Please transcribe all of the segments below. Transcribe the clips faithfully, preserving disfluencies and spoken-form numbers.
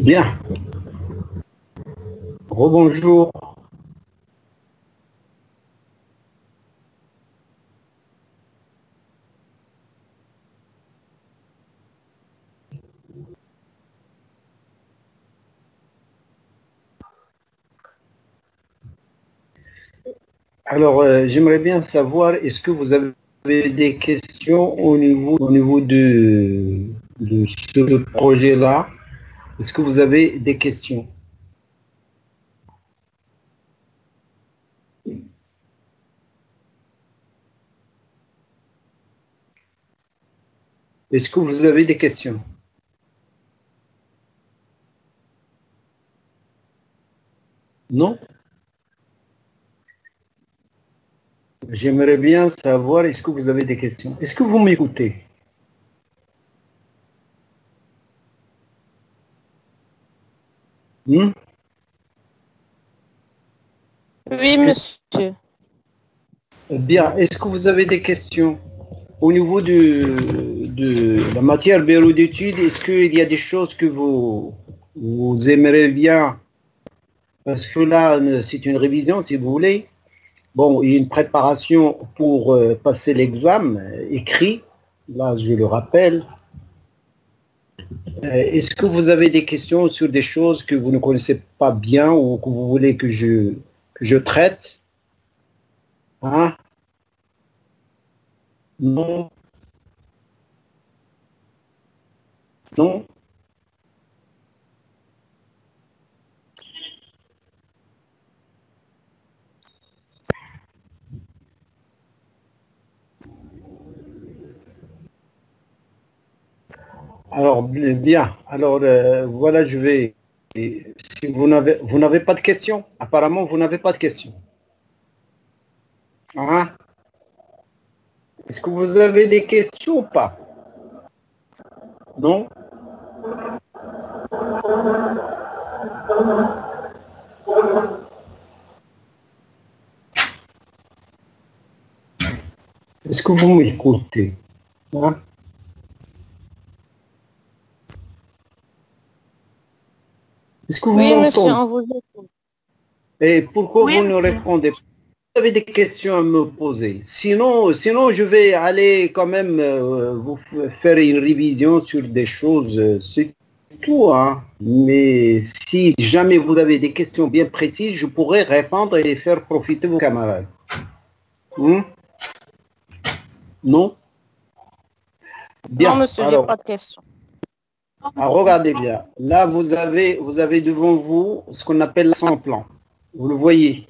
Bien. Rebonjour. Alors, euh, j'aimerais bien savoir, est-ce que vous avez des questions au niveau, au niveau de, de ce projet-là? Est-ce que vous avez des questions? Est-ce que vous avez des questions? Non? J'aimerais bien savoir, est-ce que vous avez des questions? Est-ce que vous m'écoutez? Hmm? Oui, monsieur. Bien. Est-ce que vous avez des questions? Au niveau de, de la matière bureau d'études, est-ce qu'il y a des choses que vous, vous aimeriez bien? Parce que là, c'est une révision, si vous voulez. Bon, il y a une préparation pour euh, passer l'examen euh, écrit. Là, je le rappelle. Euh, Est-ce que vous avez des questions sur des choses que vous ne connaissez pas bien ou que vous voulez que je, que je traite? Hein? Non? Non? Alors, bien. Alors, euh, voilà, je vais... Si vous n'avez vous n'avez pas de questions, apparemment, vous n'avez pas de questions. Hein? Est-ce que vous avez des questions ou pas? Non? Est-ce que vous m'écoutez? Hein? Est-ce que vous Oui, monsieur, m'entendez? on vous écoute. Et pourquoi Oui, vous ne monsieur. répondez pas? Vous avez des questions à me poser. Sinon, sinon je vais aller quand même euh, vous f- faire une révision sur des choses. euh, C'est tout, hein. Mais si jamais vous avez des questions bien précises, je pourrais répondre et faire profiter vos camarades. Hmm? Non? Non, Bien. monsieur, j'ai Alors, pas de questions. alors, regardez bien. Là, vous avez, vous avez devant vous ce qu'on appelle l'accent plan. Vous le voyez.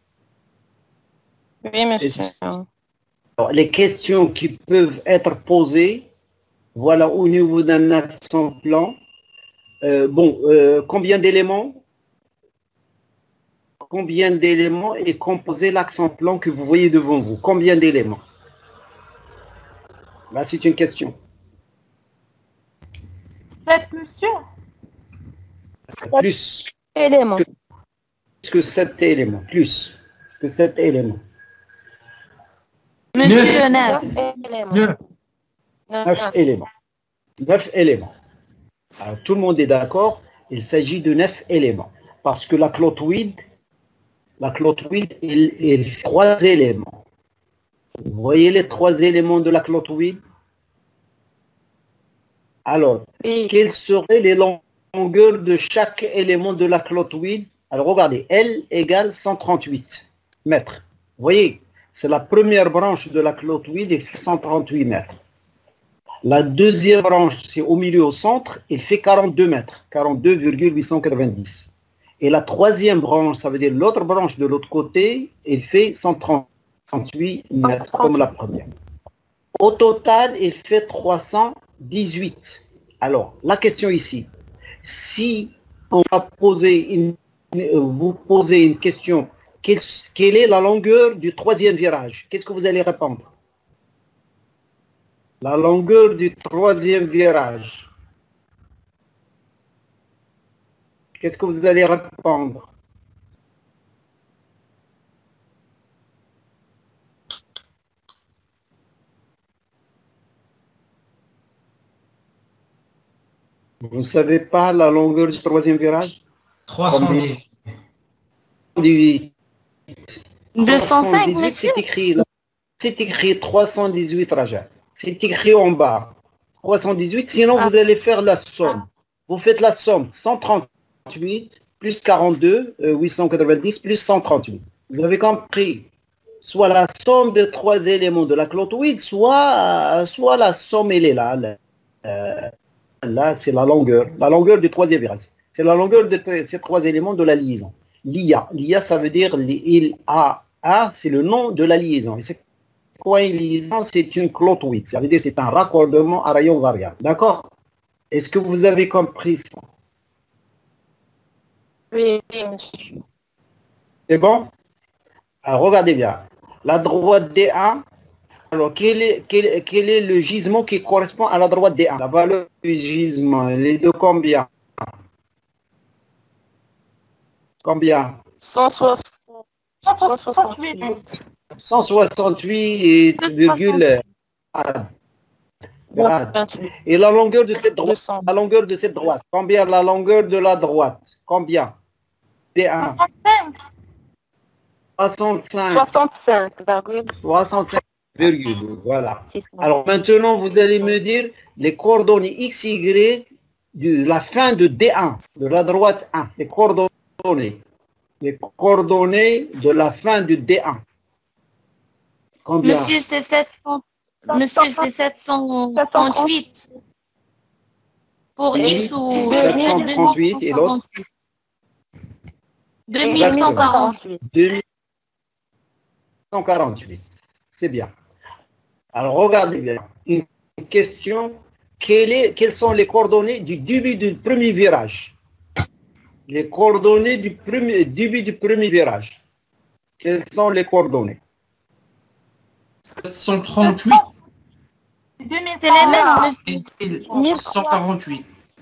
Oui, Et monsieur. alors, les questions qui peuvent être posées, voilà, au niveau d'un accent plan. Euh, bon, euh, combien d'éléments? Combien d'éléments est composé l'accent plan que vous voyez devant vous? Combien d'éléments? Là, c'est une question. Sept, monsieur. Plus Éléments. que sept éléments. Plus que sept éléments. Monsieur, Neuf neuf éléments. Neuf. Neuf Neuf. éléments. Neuf éléments. Alors, tout le monde est d'accord, il s'agit de neuf éléments. Parce que la clotoïde, la clotoïde, il, il fait trois éléments. Vous voyez les trois éléments de la clotoïde? Alors, Oui. quelles seraient les longueurs de chaque élément de la clotoïde? Alors, regardez, L égale cent trente-huit mètres. Vous voyez, c'est la première branche de la clotoïde, il fait cent trente-huit mètres. La deuxième branche, c'est au milieu au centre, il fait quarante-deux mètres, quarante-deux virgule huit cent quatre-vingt-dix. Et la troisième branche, ça veut dire l'autre branche de l'autre côté, il fait cent trente-huit mètres, comme la première. Au total, il fait trois cent dix-huit. Alors, la question ici, si on va poser une, vous posez une question, quelle, quelle est la longueur du troisième virage? Qu'est-ce que vous allez répondre? La longueur du troisième virage. Qu'est-ce que vous allez répondre? Vous ne savez pas la longueur du troisième virage? trois cent dix-huit. deux cent cinq, monsieur. C'est écrit, là. C'est écrit trois cent dix-huit, Raja. C'est écrit en bas. trois cent dix-huit, sinon Ah. vous allez faire la somme. Vous faites la somme. cent trente-huit plus quarante-deux, euh, huit cent quatre-vingt-dix plus cent trente-huit. Vous avez compris? Soit la somme des trois éléments de la clotoïde, soit, euh, soit la somme, elle est là. Là, euh, là c'est la longueur. La longueur du troisième virage. C'est la longueur de ces trois éléments de la liaison. L'I A. L'I A, ça veut dire il a A, c'est le nom de la liaison. Et c'est quoi une liaison? C'est une clotoïde. Ça veut dire c'est un raccordement à rayon variable. D'accord? Est-ce que vous avez compris ça? Oui, oui, monsieur. C'est bon? Alors, regardez bien. La droite D un, alors quel est, quel, quel est le gisement qui correspond à la droite D un? La valeur du gisement, elle est de combien? Combien? cent soixante-huit. cent soixante-huit virgule Et la longueur de cette droite, la longueur de cette droite, combien la longueur de la droite? Combien? D un. soixante-cinq. soixante-cinq, virgule. soixante-cinq virgule, voilà. Alors maintenant, vous allez me dire les coordonnées X, Y de la fin de D un, de la droite un. Les coordonnées. Les coordonnées de la fin de D un. Combien? Monsieur, c'est sept cents. Monsieur, c'est sept cent trente-huit. Pour Oui, X ou sept cent trente-huit et l'autre deux mille cent quarante-huit. deux mille cent quarante-huit. C'est bien. Alors regardez bien. Une question. Quelle est, quelles sont les coordonnées du début du premier virage? Les coordonnées du premier, début du premier virage. Quelles sont les coordonnées? sept cent trente-huit C'est les mêmes, monsieur. et cent quarante-huit.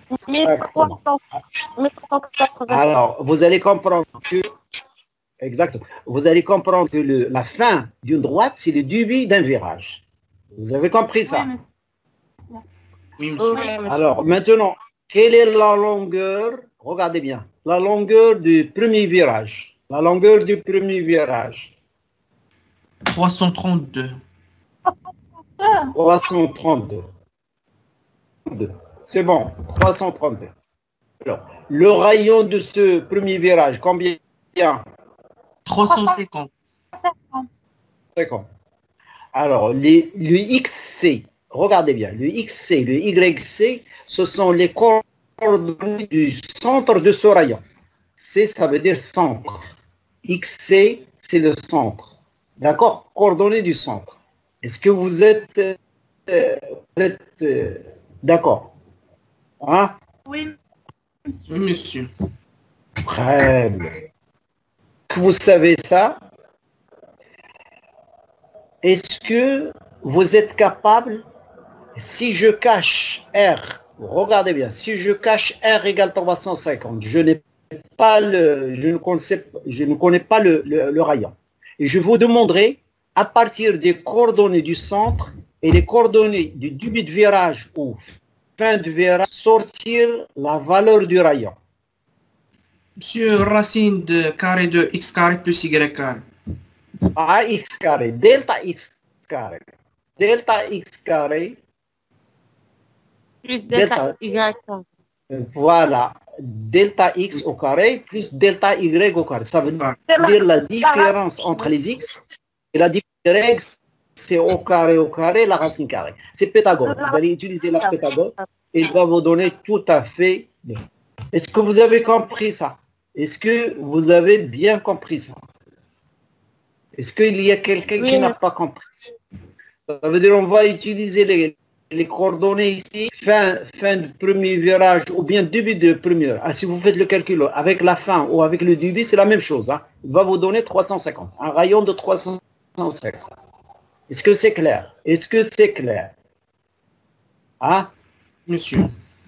Alors, vous allez comprendre que, exactement, vous allez comprendre que le, la fin d'une droite, c'est le début d'un virage. Vous avez compris ça? Oui, monsieur. Alors, maintenant, quelle est la longueur? Regardez bien. La longueur du premier virage. La longueur du premier virage. trois cent trente-deux. trois cent trente-deux. C'est bon, trois cent trente-deux. Alors, le rayon de ce premier virage, combien? trois cent cinquante. cinquante. Alors, les, le X C, regardez bien, le X C, le Y C, ce sont les coordonnées du centre de ce rayon. C, ça veut dire centre. X C, c'est le centre. D'accord? Coordonnées du centre. Est-ce que vous êtes, euh, vous êtes euh, d'accord? Hein? Oui, monsieur. Très bien. Vous savez ça? Est-ce que vous êtes capable, si je cache R, regardez bien, si je cache R égale trois cent cinquante, je n'ai pas le, je ne connais, je ne connais pas le, le, le rayon. Et je vous demanderai, à partir des coordonnées du centre et les coordonnées du début de virage ou fin de virage, sortir la valeur du rayon. Monsieur, racine de carré de x carré plus y carré. A x carré, delta x carré, delta x carré, Plus delta Y. voilà, delta x au carré plus delta y au carré. Ça veut dire la différence entre les x et la différence, c'est au carré au carré, la racine carrée. C'est Pythagore. Vous allez utiliser la Pythagore et il va vous donner tout à fait. Est-ce que vous avez compris ça? Est-ce que vous avez bien compris ça? Est-ce qu'il y a quelqu'un Oui. qui n'a pas compris? Ça veut dire on va utiliser les, les coordonnées ici, fin, fin du premier virage ou bien début de premier. Ah, si vous faites le calcul avec la fin ou avec le début, c'est la même chose. Hein. Il va vous donner trois cent cinquante, un rayon de trois cent cinquante. Est-ce que c'est clair? Est-ce que c'est clair? Hein? Monsieur.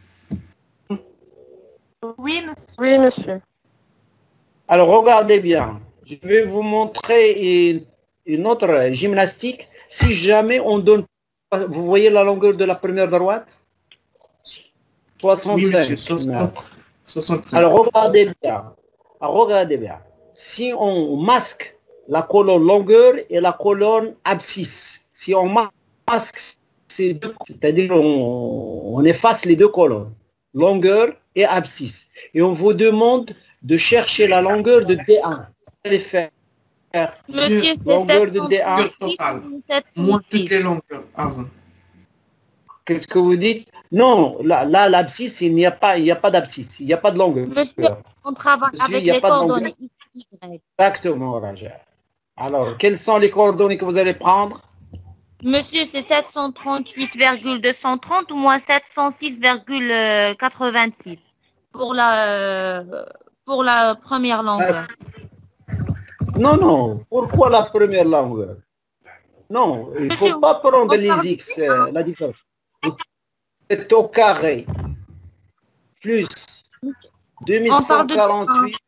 Oui, monsieur. Oui, monsieur. Alors regardez bien. Je vais vous montrer une, une autre gymnastique. Si jamais on donne, vous voyez la longueur de la première droite? soixante-cinq. monsieur, soixante- soixante-cinq. Alors, regardez bien. Alors, regardez bien. Si on masque la colonne longueur et la colonne abscisse, si on masque ces deux, c'est-à-dire on, on efface les deux colonnes, longueur et abscisse, et on vous demande de chercher la longueur de D un. Vous allez faire Monsieur, c'est longueur de D un. sept cent trente-huit Total. ou Moins toutes les sept cent six. longueurs avant. Qu'est-ce que vous dites? Non, là, là l'abscisse, il n'y a pas, il n'y a pas d'abscisse, il n'y a pas de longueur. Monsieur, on travaille Monsieur, avec il y a les pas de coordonnées X, Y. Exactement, Raja. Alors, quelles sont les coordonnées que vous allez prendre? Monsieur, c'est sept cent trente-huit virgule deux cent trente ou moins sept cent six virgule quatre-vingt-six pour la, pour la première longueur. Non, non. Pourquoi la première longueur? Non, il ne faut Monsieur, pas prendre on les parle- X, euh, la différence. C'est au carré plus On parle de deux mille cent quarante-huit.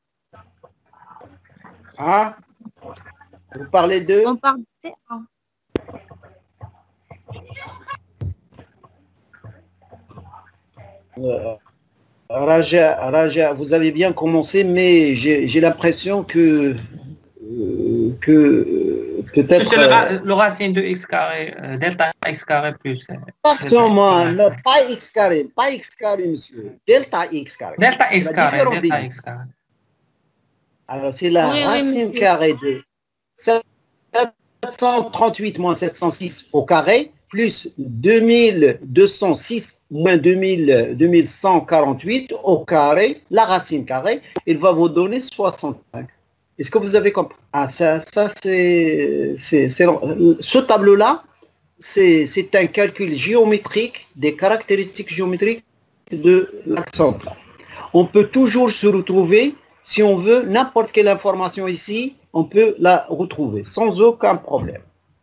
Hein? Vous parlez de On parle de T un. euh, Raja, Raja, vous avez bien commencé, mais j'ai j'ai l'impression que euh, que euh, peut-être. Monsieur, le, euh, ra- le racine de x carré, euh, delta x carré plus. euh, Exactement, delta- non, pas x carré, pas x carré, monsieur. Delta x carré. Delta x La carré, différence delta des- x carré. Alors, c'est la Oui, oui, racine monsieur. carrée de sept cent trente-huit moins sept cent six au carré, plus deux mille deux cent six moins deux mille, deux mille cent quarante-huit au carré, la racine carrée, il va vous donner soixante-cinq. Est-ce que vous avez compris? Ah, ça, ça c'est... c'est- c'est- Ce tableau-là, c'est c'est un calcul géométrique des caractéristiques géométriques de l'accent plat. On peut toujours se retrouver, si on veut, n'importe quelle information ici, on peut la retrouver sans aucun problème.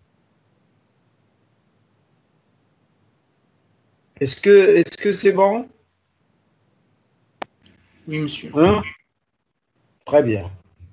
Est-ce que est-ce que c'est bon? Oui, monsieur. Hein? Très bien.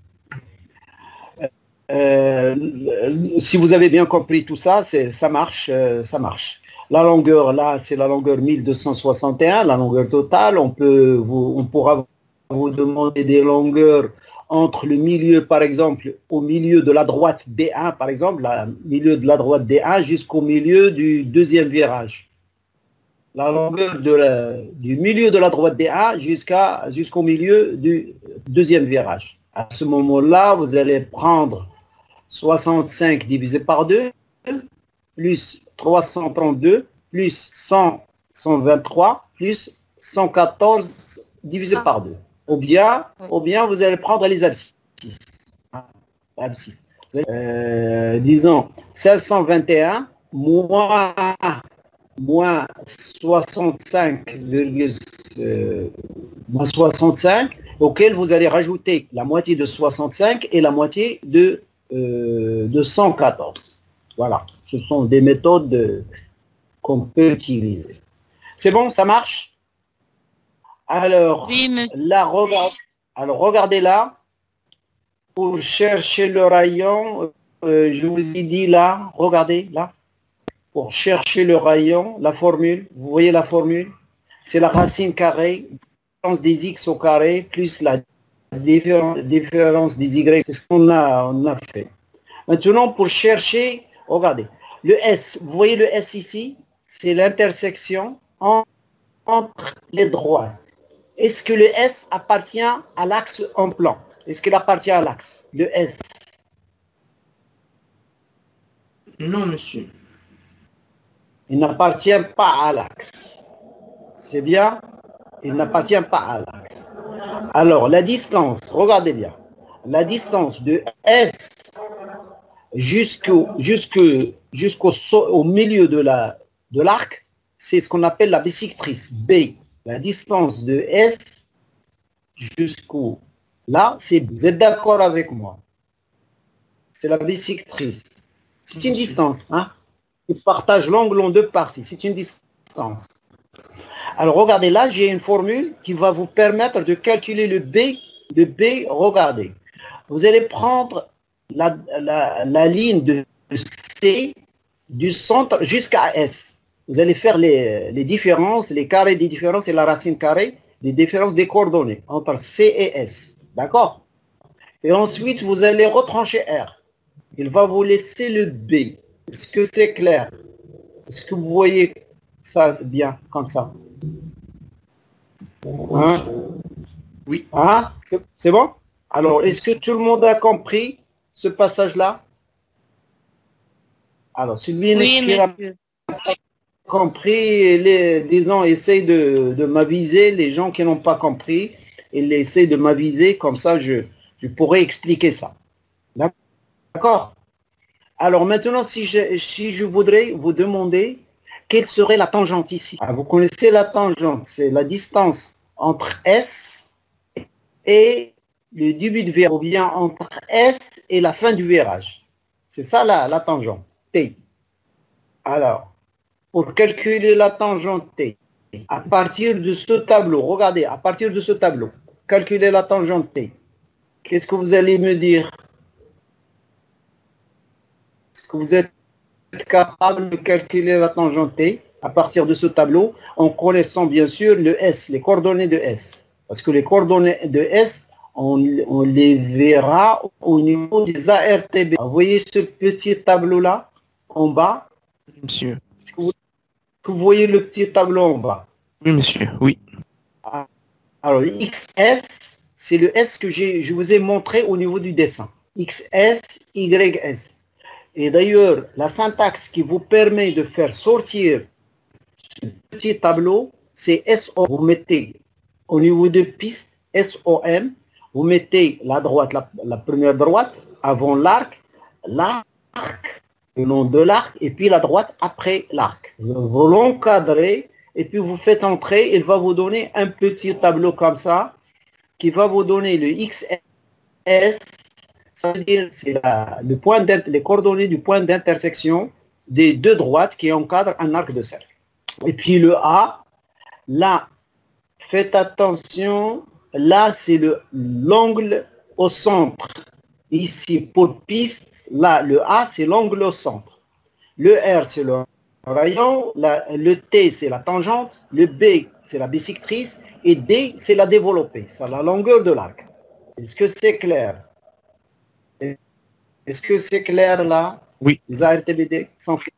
Euh, si vous avez bien compris tout ça, c'est, ça marche, euh, ça marche. La longueur, là, c'est la longueur mille deux cent soixante et un, la longueur totale. On peut, vous, on pourra vous demander des longueurs entre le milieu, par exemple, au milieu de la droite D un, par exemple, le milieu de la droite D un jusqu'au milieu du deuxième virage. La longueur de la, du milieu de la droite D un jusqu'à, jusqu'au milieu du deuxième virage. À ce moment-là, vous allez prendre soixante-cinq divisé par deux, plus trois cent trente-deux, plus cent, cent vingt-trois, plus cent quatorze divisé par deux. Ou bien, ou bien vous allez prendre les abscisses. Abscisses. Euh, disons, cinq cent vingt et un moins, moins soixante-cinq, euh, moins soixante-cinq, auquel vous allez rajouter la moitié de soixante-cinq et la moitié de, euh, de cent quatorze. Voilà, ce sont des méthodes euh, qu'on peut utiliser. C'est bon, ça marche? Alors, Oui, monsieur. là, regarde, alors regardez là, pour chercher le rayon, euh, je vous ai dit là, regardez là, pour chercher le rayon, la formule, vous voyez la formule? C'est la racine carrée, des x au carré plus la différence, différence des y, c'est ce qu'on a, on a fait. Maintenant, pour chercher, regardez, le S, vous voyez le S ici, c'est l'intersection en, entre les droites. Est-ce que le S appartient à l'axe en plan? Est-ce qu'il appartient à l'axe, le S? Non, monsieur. Il n'appartient pas à l'axe. C'est bien? Il n'appartient pas à l'axe. Alors, la distance, regardez bien, la distance de S jusqu'au jusqu'au jusqu'au au milieu de la de l'arc, c'est ce qu'on appelle la bisectrice B. La distance de S jusqu'au là, c'est vous êtes d'accord avec moi? C'est la bisectrice. C'est une distance, hein? Il partage l'angle en deux parties. C'est une distance. Alors regardez là, j'ai une formule qui va vous permettre de calculer le B. Le B, regardez. Vous allez prendre la, la, la ligne de C du centre jusqu'à S. vous allez faire les, les différences, les carrés des différences et la racine carrée des différences des coordonnées entre C et S. D'accord? Et ensuite, vous allez retrancher R. Il va vous laisser le B. Est-ce que c'est clair? Est-ce que vous voyez ça bien, comme ça? Hein? Oui. Hein? C'est bon? Alors, est-ce que tout le monde a compris ce passage-là? Alors, celui Oui, qui a monsieur. compris, les, disons, essaye de, de m'aviser. Les gens qui n'ont pas compris, ils essaient de m'aviser. Comme ça, je, je pourrais expliquer ça. D'accord? Alors, maintenant, si je, si je voudrais vous demander quelle serait la tangente ici. Ah, vous connaissez la tangente, c'est la distance entre S et le début de virage, ou bien entre S et la fin du virage. C'est ça la, la tangente, T. Alors, pour calculer la tangente T, à partir de ce tableau, regardez, à partir de ce tableau, calculer la tangente T. Qu'est-ce que vous allez me dire? Est-ce que vous êtes capable de calculer la tangente T à partir de ce tableau en connaissant bien sûr le S, les coordonnées de S? Parce que les coordonnées de S, on, on les verra au niveau des A R T B. Vous voyez ce petit tableau-là en bas? Monsieur. Est-ce que vous, est-ce que vous voyez le petit tableau en bas? Oui, monsieur, oui. Alors, X S, c'est le S que j'ai, je vous ai montré au niveau du dessin. X S, Y S. Et d'ailleurs, la syntaxe qui vous permet de faire sortir ce petit tableau, c'est S O M. Vous mettez au niveau de piste, S O M, vous mettez la droite, la, la première droite, avant l'arc, l'arc, le nom de l'arc, et puis la droite après l'arc. Vous l'encadrez, et puis vous faites entrer, il va vous donner un petit tableau comme ça, qui va vous donner le X S, ça veut dire c'est le point les coordonnées du point d'intersection des deux droites qui encadrent un arc de cercle. Et puis le A, là, faites attention, là c'est le l'angle au centre. Ici pour piste, là le A c'est l'angle au centre. Le R c'est le rayon, la, le T c'est la tangente, le B c'est la bisectrice et D c'est la développée, c'est la longueur de l'arc. Est-ce que c'est clair? Est-ce que c'est clair là? Oui. Les A R T B D sont clairs.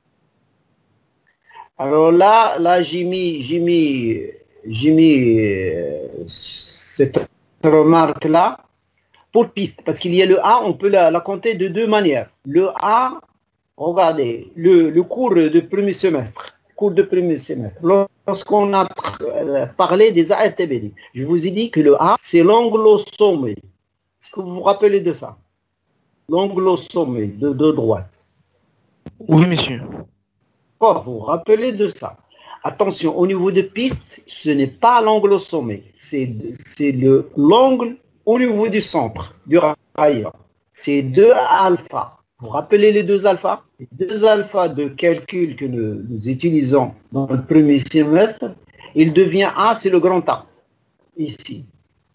Alors là, là j'ai mis, j'ai mis, j'ai mis euh, cette remarque là pour piste, parce qu'il y a le A, on peut la, la compter de deux manières. Le A, regardez, le, le cours de premier semestre, cours de premier semestre, lorsqu'on a euh, parlé des A R T B D, je vous ai dit que le A, c'est l'angle au sommet. Est-ce que vous vous rappelez de ça? L'angle au sommet de, de droite. Oui, monsieur. Oh, vous vous rappelez de ça. Attention, au niveau de piste, ce n'est pas l'angle au sommet. C'est l'angle au niveau du centre, du rayon. C'est deux alpha. Vous vous rappelez les deux alphas? Les deux alphas de calcul que nous, nous utilisons dans le premier semestre, il devient A, c'est le grand A. Ici.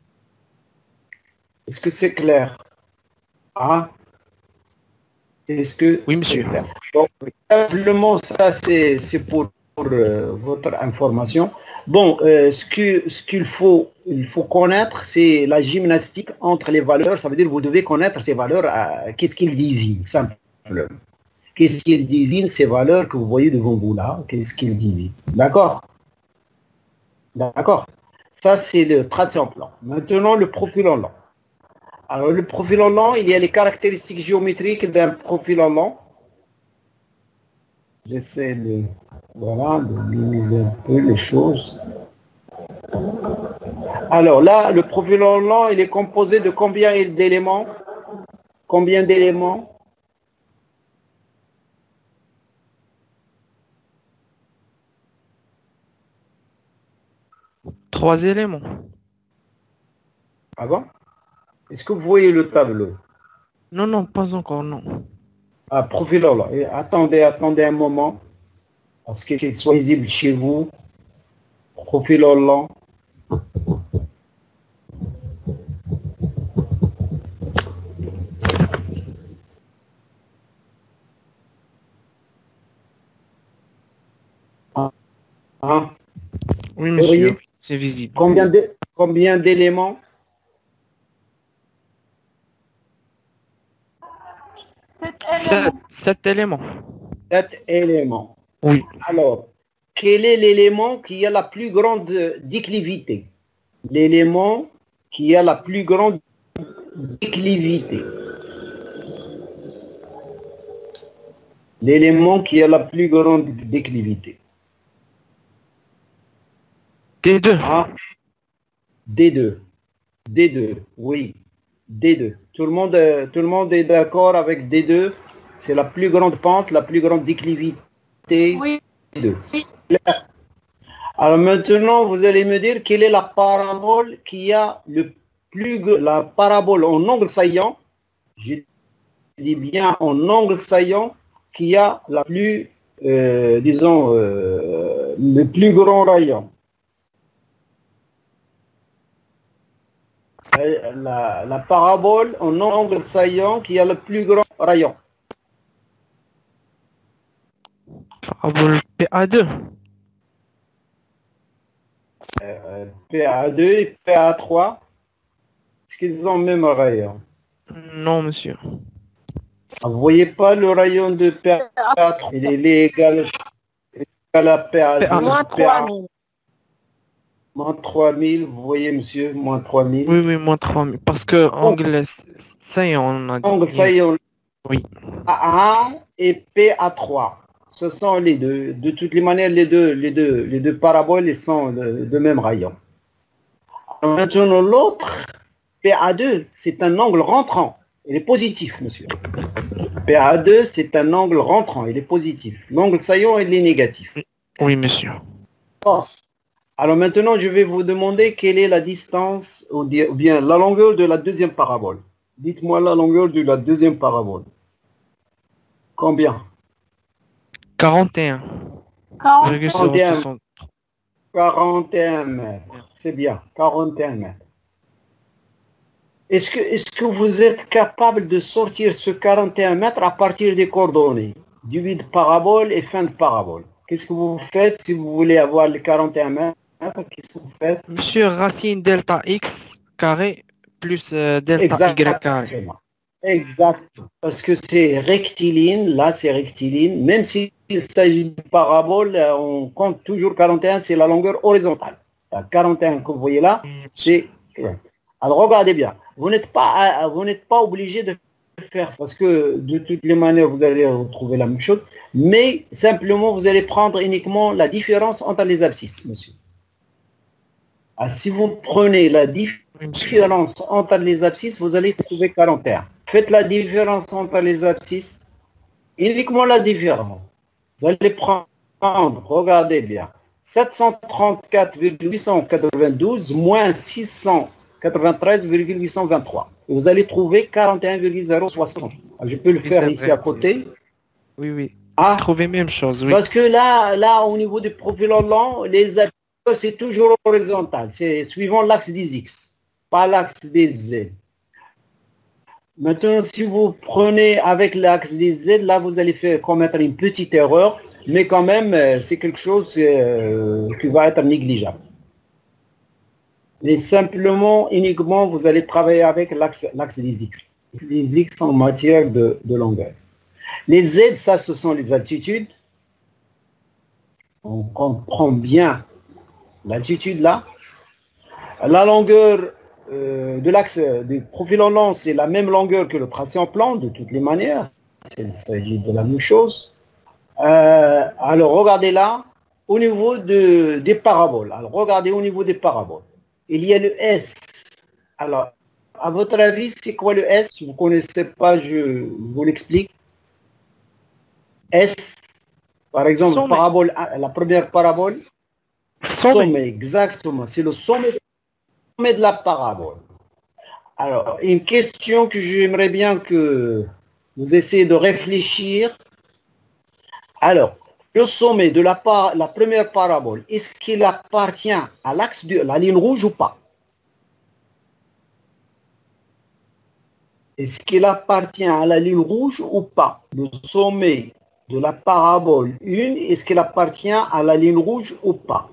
Est-ce que c'est clair? Ah, est-ce que oui, monsieur. Bon, simplement, ça c'est pour, pour euh, votre information. Bon, euh, ce que ce qu'il faut il faut connaître, c'est la gymnastique entre les valeurs. Ça veut dire que vous devez connaître ces valeurs. Euh, Qu'est-ce qu'ils désignent simplement? Qu'est-ce qu'ils désignent ces valeurs que vous voyez devant vous là? Qu'est-ce qu'ils désignent? D'accord? D'accord. Ça c'est le tracé en plan. Maintenant le profil en long. Alors, le profil en long, il y a les caractéristiques géométriques d'un profil en long. J'essaie de, voilà, de minimiser un peu les choses. Alors là, le profil en long, il est composé de combien d'éléments? Combien d'éléments? Trois éléments. Ah bon? Est-ce que vous voyez le tableau? Non, non, pas encore, non. Ah, profil en long. Et attendez, attendez un moment. Parce qu'il soit visible chez vous. Profil en long. Hein? Oui, Vous monsieur. voyez C'est visible. Combien de- combien d'éléments? Sept, sept éléments. Sept éléments. Oui. Alors, quel est l'élément qui a la plus grande déclivité? L'élément qui a la plus grande déclivité. L'élément qui a la plus grande déclivité. D deux. Ah, D deux. D deux, oui. D deux. Tout le monde, euh, tout le monde est d'accord avec D deux. C'est la plus grande pente, la plus grande déclivité. Oui. D deux. Alors maintenant, vous allez me dire quelle est la parabole qui a le plus, la parabole en angle saillant, je dis bien en angle saillant, qui a la plus, euh, disons, euh, le plus grand rayon. La, la parabole en angle saillant qui a le plus grand rayon. Parabole P A deux. Euh, P A deux et P A trois, est-ce qu'ils ont le même rayon? Non, monsieur. Vous voyez pas le rayon de P A trois, il est égal, égal à P A deux, Moins P A trois mille. moins trois mille, vous voyez monsieur, moins trois mille. Oui, oui, moins trois mille. Parce que angle saillant, on a dit. Angle saillant, Oui. P A un et P A trois. Ce sont les deux. De toutes les manières, les deux, les deux, les deux paraboles ils sont de, de même rayon. Maintenant, l'autre, P A deux, c'est un angle rentrant. Il est positif, monsieur. P A deux, c'est un angle rentrant. Il est positif. L'angle saillant, il est négatif. Oui, monsieur. Alors maintenant, je vais vous demander quelle est la distance, ou bien la longueur de la deuxième parabole. Dites-moi la longueur de la deuxième parabole. Combien? quarante et un. quarante et un. quarante et un mètres. C'est bien, quarante et un mètres. Est-ce que, est-ce que vous êtes capable de sortir ce quarante et un mètres à partir des coordonnées? Début de parabole et fin de parabole. Qu'est-ce que vous faites si vous voulez avoir les quarante et un mètres? Qu'est-ce que vous faites? Monsieur, racine delta x carré plus euh, delta Exactement. y carré. Exact. Parce que c'est rectiligne, là c'est rectiligne. Même s'il s'agit de parabole, on compte toujours quarante et un, c'est la longueur horizontale. La quarante et un que vous voyez là, c'est... Alors regardez bien, vous n'êtes pas, vous n'êtes pas obligé de faire ça, parce que de toutes les manières vous allez retrouver la même chose, mais simplement vous allez prendre uniquement la différence entre les abscisses, monsieur. Ah, si vous prenez la différence entre les abscisses, vous allez trouver quarante et un. Faites la différence entre les abscisses, uniquement la différence. Vous allez prendre, regardez bien, sept cent trente-quatre virgule huit cent quatre-vingt-douze moins six cent quatre-vingt-treize virgule huit cent vingt-trois. Et vous allez trouver quarante et un virgule zéro soixante. Je peux le Oui, faire c'est ici vrai, à côté. Oui, oui. Ah, Trouver même chose, oui. parce que là, là, au niveau du profil long, les abscisses, c'est toujours horizontal. C'est suivant l'axe des X, pas l'axe des Z. Maintenant, si vous prenez avec l'axe des Z, là, vous allez faire commettre une petite erreur, mais quand même, c'est quelque chose euh, qui va être négligeable. Mais simplement, uniquement, vous allez travailler avec l'axe des X. Les X en matière de, de longueur. Les Z, ça, ce sont les altitudes. On comprend bien l'altitude là. La longueur euh, de l'axe du profil en long, c'est la même longueur que le tracé en plan, de toutes les manières. Il s'agit de la même chose. Euh, alors, regardez là, au niveau de, des paraboles. Alors, regardez au niveau des paraboles. Il y a le S. Alors, à votre avis, c'est quoi le S? Si vous ne connaissez pas, je vous l'explique. S, par exemple, Sommet. parabole, la première parabole. Sommet. Sommet, exactement. C'est le sommet, sommet de la parabole. Alors, une question que j'aimerais bien que vous essayez de réfléchir. Alors, le sommet de la, par, la première parabole, est-ce qu'il appartient à l'axe de la ligne rouge ou pas? Est-ce qu'il appartient à la ligne rouge ou pas? Le sommet de la parabole un, est-ce qu'elle appartient à la ligne rouge ou pas?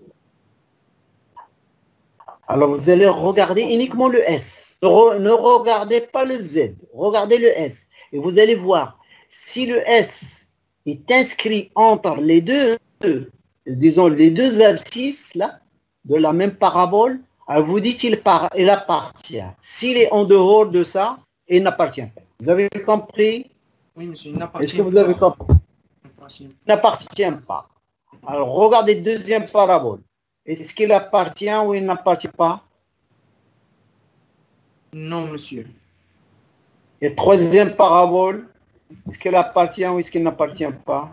Alors, vous allez regarder uniquement le S. Ne, re, ne regardez pas le Z. Regardez le S. Et vous allez voir, si le S est inscrit entre les deux, disons, les deux abscisses, là, de la même parabole, alors vous dites qu'il par, il appartient. S'il est en dehors de ça, il n'appartient pas. Vous avez compris? Oui, monsieur, il n'appartient Est-ce que vous avez compris? Il n'appartient pas. Alors, regardez deuxième parabole. Est-ce qu'il appartient ou il n'appartient pas? Non, monsieur. Et troisième parabole, est-ce qu'elle appartient ou est-ce qu'il n'appartient pas?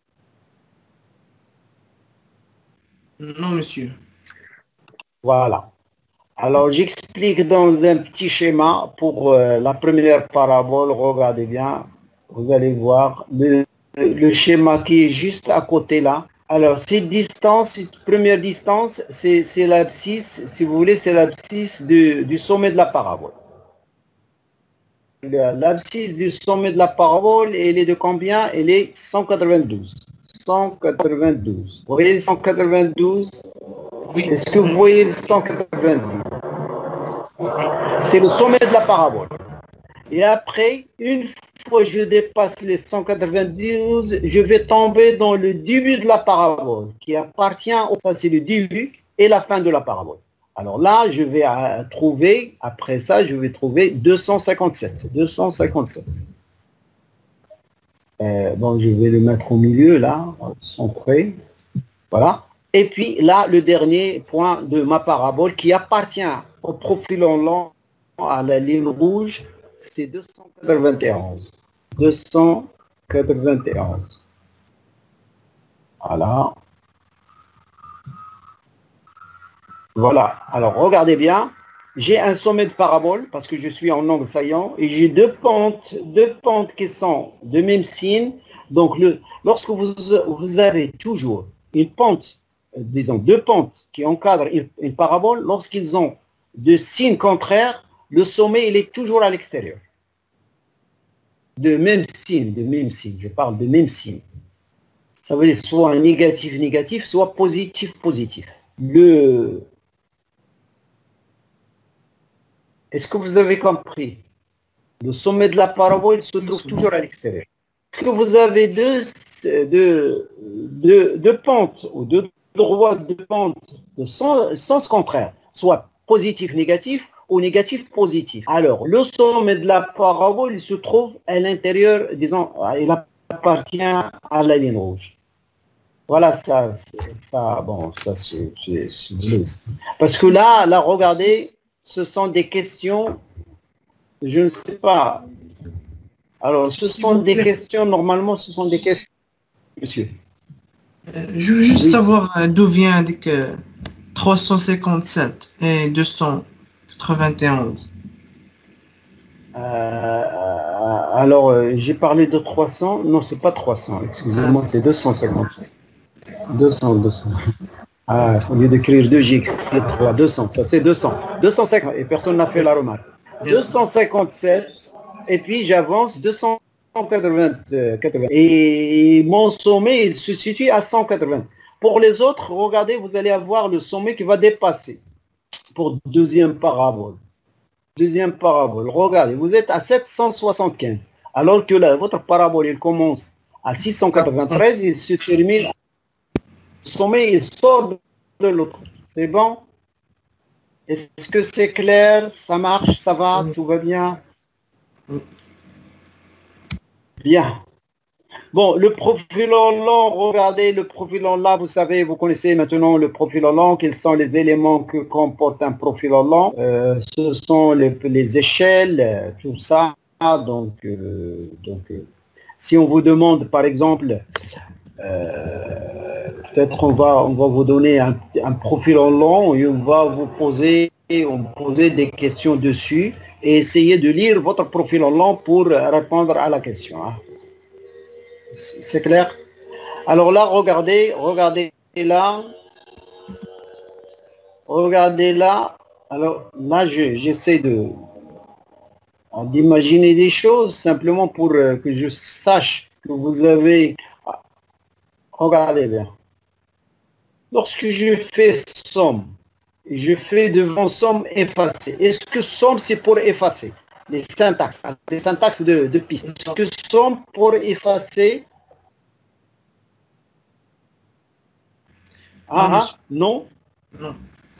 Non, monsieur. Voilà. Alors, j'explique dans un petit schéma pour euh, la première parabole. Regardez bien, vous allez voir le, le schéma qui est juste à côté là. Alors, cette distance, cette première distance, c'est l'abscisse, si vous voulez, c'est l'abscisse du, du sommet de la parabole. L'abscisse du sommet de la parabole, elle est de combien? Elle est cent quatre-vingt-douze. cent quatre-vingt-douze. Vous voyez le cent quatre-vingt-douze? Oui. Est-ce que vous voyez le cent quatre-vingt-douze? C'est le sommet de la parabole. Et après, une fois que je dépasse les cent quatre-vingt-douze, je vais tomber dans le début de la parabole, qui appartient, ça c'est le début et la fin de la parabole. Alors là, je vais euh, trouver, après ça, je vais trouver deux cent cinquante-sept. deux cent cinquante-sept. Euh, bon, je vais le mettre au milieu, là, centré. Voilà. Et puis là, le dernier point de ma parabole qui appartient au profil en long, à la ligne rouge, c'est deux cent quatre-vingt-onze. deux cent quatre-vingt-onze. Voilà. Voilà. Alors, regardez bien. J'ai un sommet de parabole parce que je suis en angle saillant et j'ai deux pentes, deux pentes qui sont de même signe. Donc, le, lorsque vous, vous avez toujours une pente, euh, disons deux pentes qui encadrent une, une parabole, lorsqu'ils ont de signes contraires, le sommet, il est toujours à l'extérieur. De même signe, de même signe. Je parle de même signe. Ça veut dire soit négatif, négatif, soit positif, positif. Le... Est-ce que vous avez compris? Le sommet de la parabole se trouve toujours à l'extérieur. Est-ce que vous avez deux, deux, deux, deux pentes ou deux droites de pente de sens, sens contraire, soit positif, négatif ou négatif, positif? Alors, le sommet de la parabole, il se trouve à l'intérieur, disons, il appartient à la ligne rouge. Voilà, ça, ça, bon, ça, c'est... Parce que là, là, regardez, ce sont des questions, je ne sais pas. Alors, ce sont des questions, normalement, ce sont des questions, monsieur. Euh, je veux juste Oui. savoir euh, d'où vient que trois cent cinquante-sept et deux cent quatre-vingt-onze. Euh, alors, euh, j'ai parlé de trois cents, non, c'est pas trois cents, excusez-moi, c'est deux cent cinquante. deux cents, deux cents. Ah, au lieu d'écrire deux, j'ai écrit trois, deux cents, ça c'est deux cents. deux cent cinquante, et personne n'a fait la remarque. deux cent cinquante-sept, et puis j'avance deux cent quatre-vingts, et mon sommet, il se situe à cent quatre-vingts. Pour les autres, regardez, vous allez avoir le sommet qui va dépasser. Pour deuxième parabole. Deuxième parabole, regardez, vous êtes à sept cent soixante-quinze, alors que là, votre parabole, il commence à six cent quatre-vingt-treize, il se termine, le sommet, il sort de l'autre. C'est bon? Est-ce que c'est clair? Ça marche? Ça va? Tout va bien? Bien. Bon, le profil en long, regardez le profil en là, vous savez, vous connaissez maintenant le profil en long, quels sont les éléments que comporte un profil en long. Euh, ce sont les, les échelles, tout ça. Donc, euh, donc euh, si on vous demande, par exemple, euh, peut-être on va, on va vous donner un, un profil en long et on va vous poser, on va poser des questions dessus et essayer de lire votre profil en long pour répondre à la question. Hein. C'est clair? Alors là, regardez, regardez là. Regardez là. Alors là, j'essaie de d'imaginer des choses simplement pour que je sache vous avez... Regardez bien. Lorsque je fais somme, je fais devant somme effacée. Est-ce que somme, c'est pour effacer? Les syntaxes, les syntaxes de, de piste. Est-ce que somme pour effacer? Ah, Non, ah, non. Non.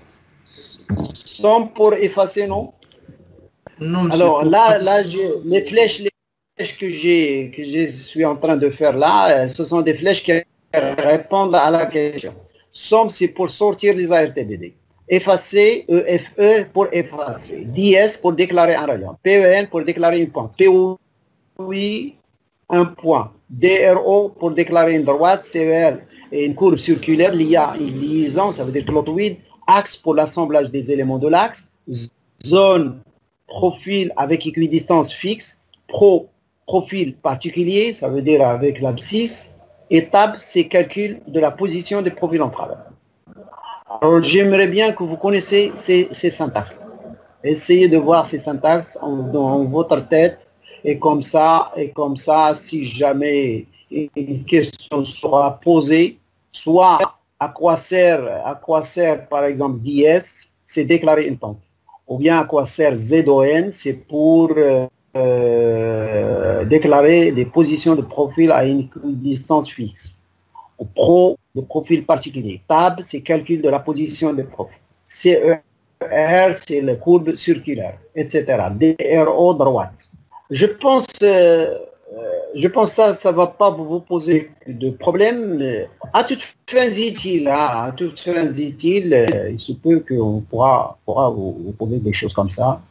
Somme pour effacer, non. Non, monsieur, Alors pour là, participer- là, j'ai- les flèches, les flèches que j'ai, que je suis en train de faire là, euh, ce sont des flèches qui répondent à la question. Somme, c'est pour sortir les A R T B D. Effacer, E F E pour effacer. D S pour déclarer un rayon. P E N pour déclarer une pointe. P O I, un point. D R O pour déclarer une droite. C E R et une courbe circulaire. L'I A, une liaison, ça veut dire clotoïde. Axe pour l'assemblage des éléments de l'axe. Zone, profil avec équidistance fixe. Pro, profil particulier, ça veut dire avec l'abscisse. Étape, c'est calcul de la position des profils en travers. Alors, j'aimerais bien que vous connaissiez ces, ces syntaxes. Essayez de voir ces syntaxes en, dans votre tête et comme ça, et comme ça, si jamais une question sera posée, soit à quoi sert, à quoi sert par exemple D S, c'est déclarer une pente. Ou bien à quoi sert Z O N, c'est pour euh, euh, déclarer des positions de profil à une distance fixe. Au pro, de profil particulier. Tab, c'est calcul de la position des profils. C E R, c'est la courbe circulaire, et cetera. D R O, droite. Je pense, euh, je pense ça, ça va pas vous poser de problème. Mais à toutes fins utiles, hein, à toutes fins utiles, euh, il se peut qu'on pourra, pourra vous, vous poser des choses comme ça.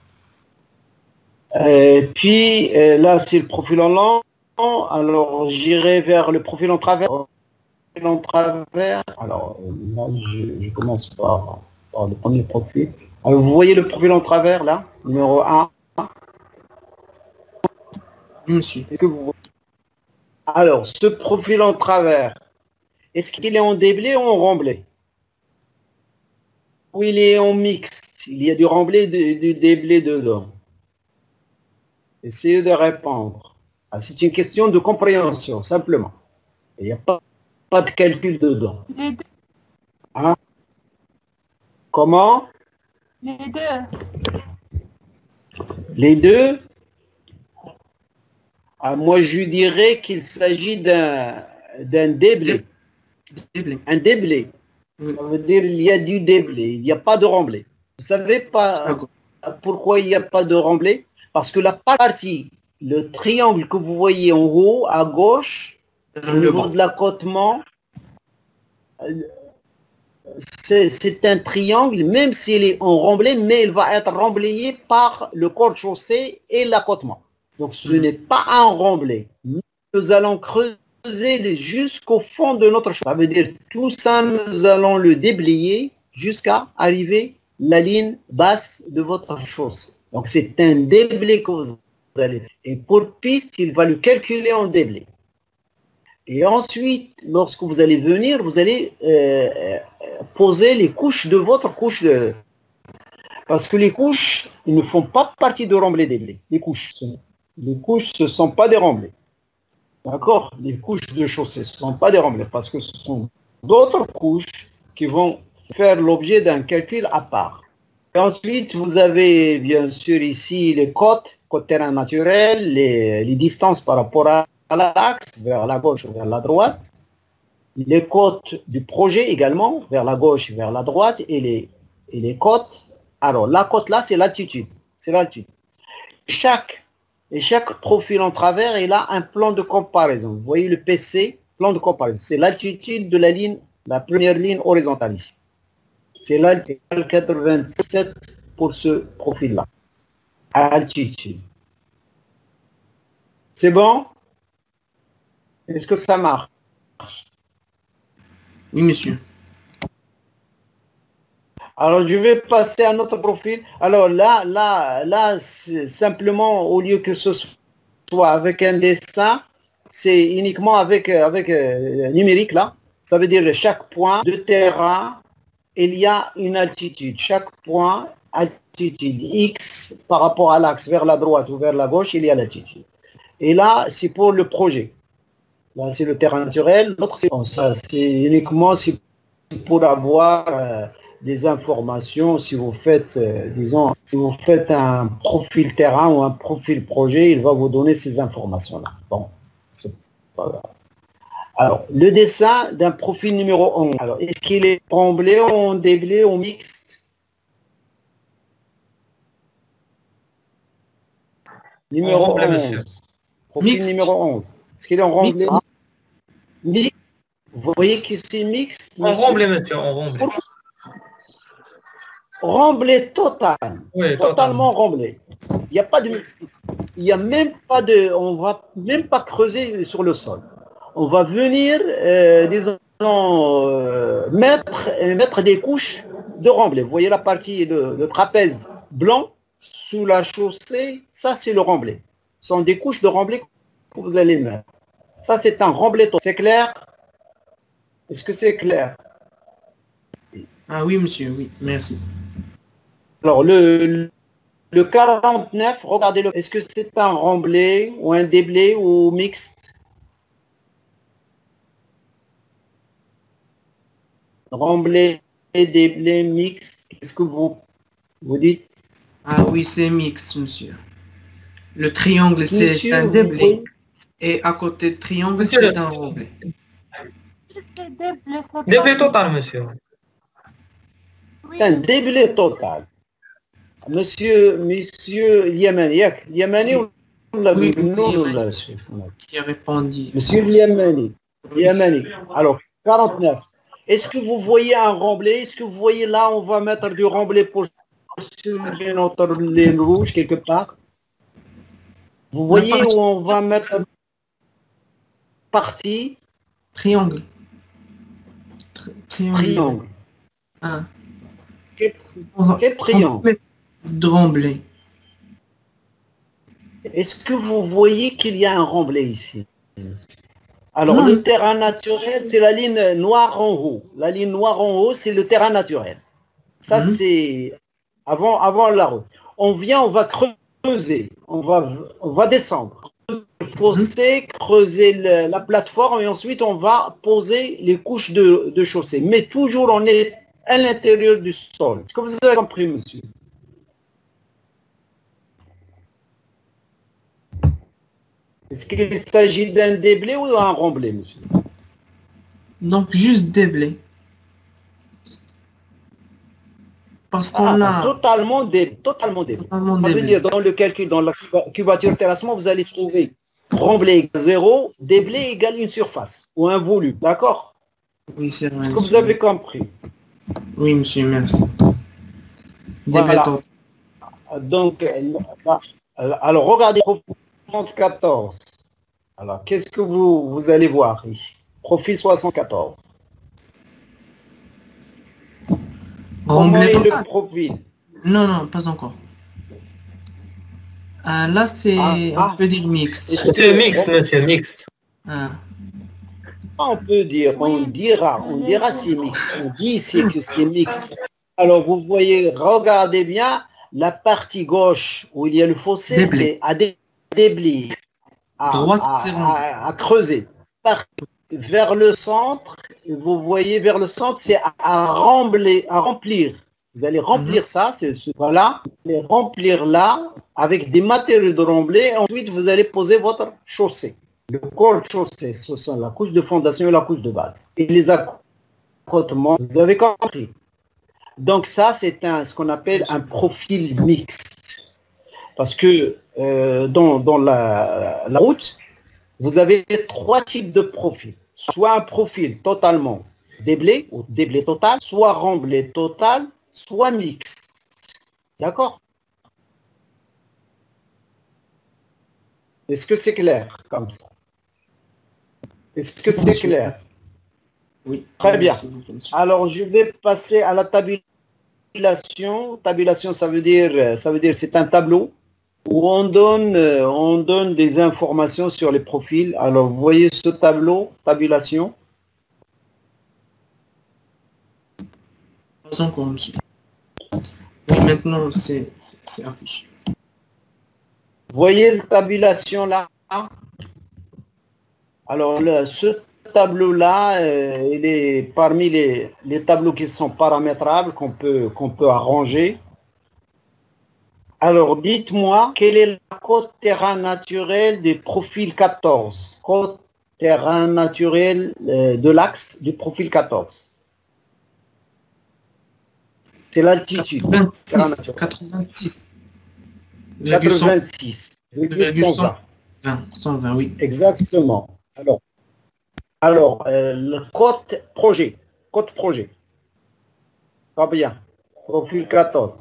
Euh, puis euh, là, c'est le profil en lent. Alors, j'irai vers le profil en travers. En travers. Alors, là, je, je commence par, par le premier profil. Alors, vous voyez le profil en travers, là, numéro un. Monsieur. Est-ce que vous... Alors, ce profil en travers, est-ce qu'il est en déblai ou en remblai? Ou il est en mixte? Il y a du remblai et du, du déblai dedans. Essayez de répondre. Ah, c'est une question de compréhension, simplement. Il n'y a pas, pas de calcul dedans. Les deux. Hein? Comment? Les deux. Les deux? Ah, moi, je dirais qu'il s'agit d'un d'un déblai. Déblai. Un déblai. Oui. Ça veut dire qu'il y a du déblai. Il n'y a pas de remblai. Vous savez pas pourquoi il n'y a pas de remblai? Parce que la partie, le triangle que vous voyez en haut, à gauche, au Le niveau bas. de l'accotement, c'est c'est un triangle, même s'il est en remblai, mais il va être remblayé par le corps de chaussée et l'accotement. Donc ce Mhm. n'est pas un remblai. Nous allons creuser jusqu'au fond de notre chose. Ça veut dire tout ça, nous allons le déblayer jusqu'à arriver la ligne basse de votre chaussée. Donc c'est un déblai que vous allez faire. Et pour piste, il va le calculer en déblai. Et ensuite, lorsque vous allez venir, vous allez euh, poser les couches de votre couche. De... Parce que les couches, ils ne font pas partie de remblai déblai. Les couches, les couches, ce ne sont pas des remblais. D'accord? Les couches de chaussée, ce ne sont pas des remblais. Parce que ce sont d'autres couches qui vont faire l'objet d'un calcul à part. Et ensuite, vous avez bien sûr ici les côtes, côtes terrain naturel, les, les distances par rapport à l'axe, vers la gauche ou vers la droite, les côtes du projet également, vers la gauche et vers la droite, et les, et les côtes. Alors, la côte là, c'est l'altitude. C'est l'altitude. Chaque, et chaque profil en travers, il a un plan de comparaison. Vous voyez le P C, plan de comparaison. C'est l'altitude de la ligne, la première ligne horizontale ici. C'est l'altitude quatre-vingt-sept pour ce profil-là. Altitude. C'est bon? Est-ce que ça marche? Oui, monsieur. Alors, je vais passer à notre profil. Alors là, là, là, simplement, au lieu que ce soit avec un dessin, c'est uniquement avec, avec euh, numérique, là. Ça veut dire chaque point de terrain, il y a une altitude. Chaque point, altitude X par rapport à l'axe vers la droite ou vers la gauche, il y a l'altitude. Et là, c'est pour le projet. Là, c'est le terrain naturel. L'autre, c'est bon, ça, c'est uniquement si pour avoir euh, des informations. Si vous faites, euh, disons, si vous faites un profil terrain ou un profil projet, il va vous donner ces informations-là. Bon, c'est pas grave. Alors, le dessin d'un profil numéro onze. Alors, est-ce qu'il est remblé, en déblé, ou mixte? Numéro remblé, monsieur. onze. Profil Mixte. numéro onze. Est-ce qu'il est en remblé? Mixte. Mixte. Vous voyez que c'est mixte? On monsieur? remblé, monsieur, on remblé. Remblé total. Oui, Totalement remblé. Il n'y a pas de mixte ici. Il n'y a même pas de... On ne va même pas creuser sur le sol. On va venir, euh, disons, euh, mettre, mettre des couches de remblai. Vous voyez la partie, le, le trapèze blanc sous la chaussée, ça c'est le remblai. Ce sont des couches de remblai que vous allez mettre. Ça c'est un remblai total. C'est clair? Est-ce que c'est clair? Ah oui, monsieur, oui, merci. Alors le, le quarante-neuf, regardez-le. Est-ce que c'est un remblai ou un déblai ou mixte? Remblai, déblai, mixte, qu'est-ce que vous, vous dites? Ah oui, c'est mixte, monsieur. Le triangle, c'est Monsieur, un vous déblai. voyez- Et à côté de triangle, Monsieur, c'est un remblai. Déblai total, monsieur. Oui. C'est un déblai total. Monsieur, monsieur Yamani, Yamani ou la Oui, oui, non, oui. la chef. Qui a répondu. Monsieur Yamani, Yamani. Alors, quarante-neuf. Est-ce que vous voyez un remblai? Est-ce que vous voyez là, on va mettre du remblai pour soulever notre ligne rouge quelque part? Vous voyez pas- où on va mettre partie Triangle. Tri- triangle. triangle? Ah. Quel, On va- quel on va triangle? mettre de remblai. Est-ce que vous voyez qu'il y a un remblai ici? Alors, Non. le terrain naturel, c'est la ligne noire en haut. La ligne noire en haut, c'est le terrain naturel. Ça, Mhm. c'est avant, avant la route. On vient, on va creuser, on va, on va descendre, creuser, creuser le- la plateforme et ensuite on va poser les couches de, de chaussée. Mais toujours, on est à l'intérieur du sol. Est-ce que vous avez compris, monsieur? Est-ce qu'il s'agit d'un déblai ou d'un remblai, monsieur? Donc, juste déblai. Parce qu'on Ah, a totalement déblai. Totalement déblai. totalement Ça veut déblai. dire, dans le calcul, dans la cuba- cubature terrassement, vous allez trouver remblai égale zéro, déblai égale une surface ou un volume. D'accord? Oui, c'est vrai. Est-ce que vous monsieur. avez compris? Oui, monsieur, merci. Déblai Voilà. total. Donc, euh, ça, euh, alors regardez soixante-quatorze. Alors, qu'est-ce que vous, vous allez voir ici? Profil soixante-quatorze. Comment Remblai est le total. profil? Non, non, pas encore. Ah, là, c'est, Ah, ah. on peut dire mixte. Est-ce Monsieur, mixte, monsieur, mixte. Ah. On peut dire, on dira, on dira c'est mixte. On dit ici que c'est mixte. Alors, vous voyez, regardez bien, la partie gauche où il y a le fossé, Déblai. c'est à dé- déblayer, à, Droite, à- c'est rond. à- à creuser. Par- vers le centre, vous voyez, vers le centre, c'est à, à rembler, à remplir. Vous allez remplir ça, c'est ce là, et remplir là avec des matériaux de remblai. Ensuite, vous allez poser votre chaussée. Le corps chaussée, ce sont la couche de fondation et la couche de base. Et les accotements, vous avez compris. Donc ça, c'est un, ce qu'on appelle un profil mixte. Parce que euh, dans, dans la, la route, vous avez trois types de profils. Soit un profil totalement déblai, ou déblai total, soit remblai total, soit mixte. D'accord? Est-ce que c'est clair comme ça? Est-ce que c'est clair? Oui. Très bien. Merci beaucoup, monsieur. Alors, je vais passer à la tabulation. Tabulation, ça veut dire, ça veut dire, c'est un tableau où on donne, euh, on donne des informations sur les profils. Alors, vous voyez ce tableau, tabulation. Pas encore, monsieur. Oui, maintenant, c'est, c'est, c'est affiché. Vous voyez la tabulation là? Alors, le- ce tableau-là, euh, il est parmi les, les tableaux qui sont paramétrables, qu'on peut, qu'on peut arranger. Alors, dites-moi, quel est la cote terrain naturel du profil quatorze? Cote terrain naturel euh, de l'axe du profil quatorze. C'est l'altitude. Terrain quatre-vingt-six. naturel. quatre-vingt-six. quatre-vingt-six. virgule cent vingt. vingt, cent vingt, oui. Exactement. Alors, alors euh, le code projet. Code projet. Pas bien. Profil quatorze.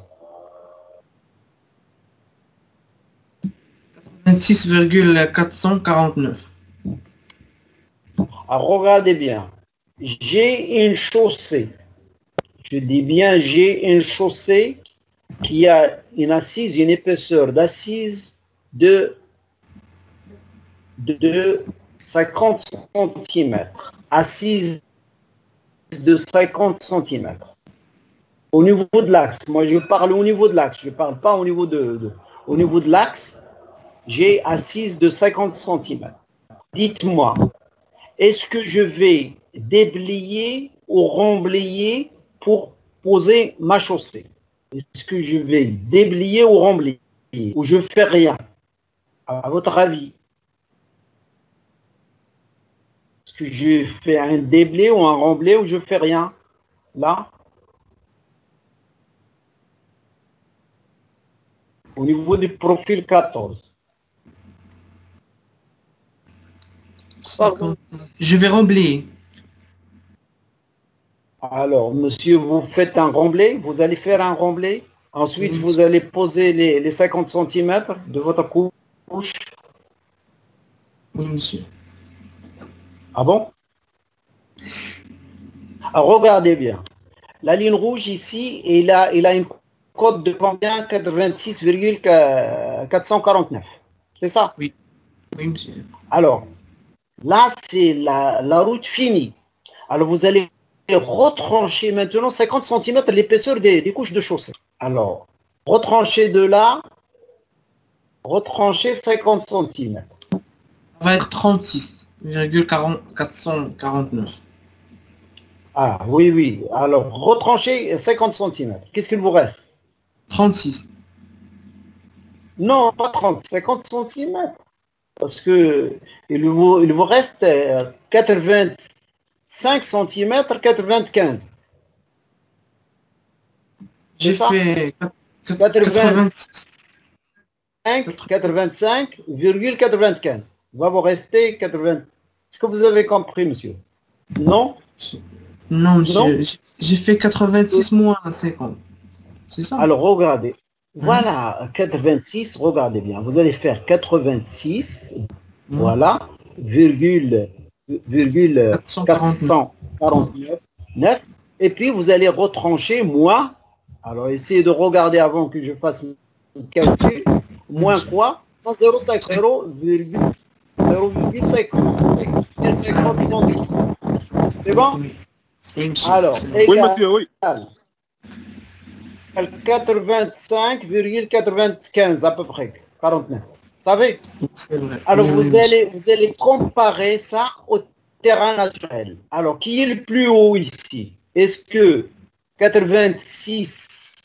vingt-six virgule quatre cent quarante-neuf. Alors, regardez bien. J'ai une chaussée. Je dis bien, j'ai une chaussée qui a une assise, une épaisseur d'assise de, de, de cinquante centimètres. Assise de cinquante centimètres. Au niveau de l'axe, moi je parle au niveau de l'axe, je ne parle pas au niveau de, de au niveau de l'axe, j'ai assise de cinquante centimètres. Dites-moi, est-ce que je vais déblayer ou remblayer pour poser ma chaussée? Est-ce que je vais déblayer ou remblayer? Ou je fais rien? À votre avis? Est-ce que je fais un déblai ou un remblai ou je fais rien? Là? Au niveau du profil quatorze. Pardon. Je vais remblayer. Alors, monsieur, vous faites un remblai, vous allez faire un remblai. Ensuite, Oui, vous allez poser les, les cinquante centimètres de votre couche. Oui, monsieur. Ah bon? Alors, regardez bien. La ligne rouge ici, il a, il a une cote de combien? quatre-vingt-six virgule quatre cent quarante-neuf. C'est ça? Oui. Oui, monsieur. Alors, là, c'est la, la route finie. Alors, vous allez retrancher maintenant cinquante centimètres l'épaisseur des, des couches de chaussée. Alors, retrancher de là, retrancher cinquante centimètres. Ça va être trente-six virgule quatre cent quarante-neuf. Ah, oui, oui. Alors, retrancher cinquante centimètres. Qu'est-ce qu'il vous reste? trente-six. Non, pas trente, cinquante centimètres. Parce que il vous, il vous reste euh, quatre-vingt-cinq centimètres, quatre-vingt-quinze. J'ai ça? fait quatre-vingt-cinq, quatre-vingt-cinq virgule quatre-vingt-quinze. Il va vous rester quatre-vingts. Est-ce que vous avez compris, monsieur? Non? Non, Non? monsieur. J'ai- J'ai fait quatre-vingt-six moins cinquante. C'est ça? Alors, regardez. Voilà, quatre-vingt-six, regardez bien. Vous allez faire quatre-vingt-six, voilà, virgule, virgule quatre cent quatre quarante-neuf. cent quarante-neuf, neuf, et puis vous allez retrancher moins. Alors, essayez de regarder avant que je fasse le calcul. Moins quoi? zéro virgule cinquante centimes. C'est bon? Oui. Oui, monsieur. Alors, C'est bon. égal, Oui, monsieur, oui. quatre-vingt-cinq virgule quatre-vingt-quinze à peu près, quarante-neuf. Vous savez? C'est vrai. Alors Oui, vous oui, allez, vous allez comparer ça au terrain naturel. Alors qui est le plus haut ici? Est-ce que quatre-vingt-six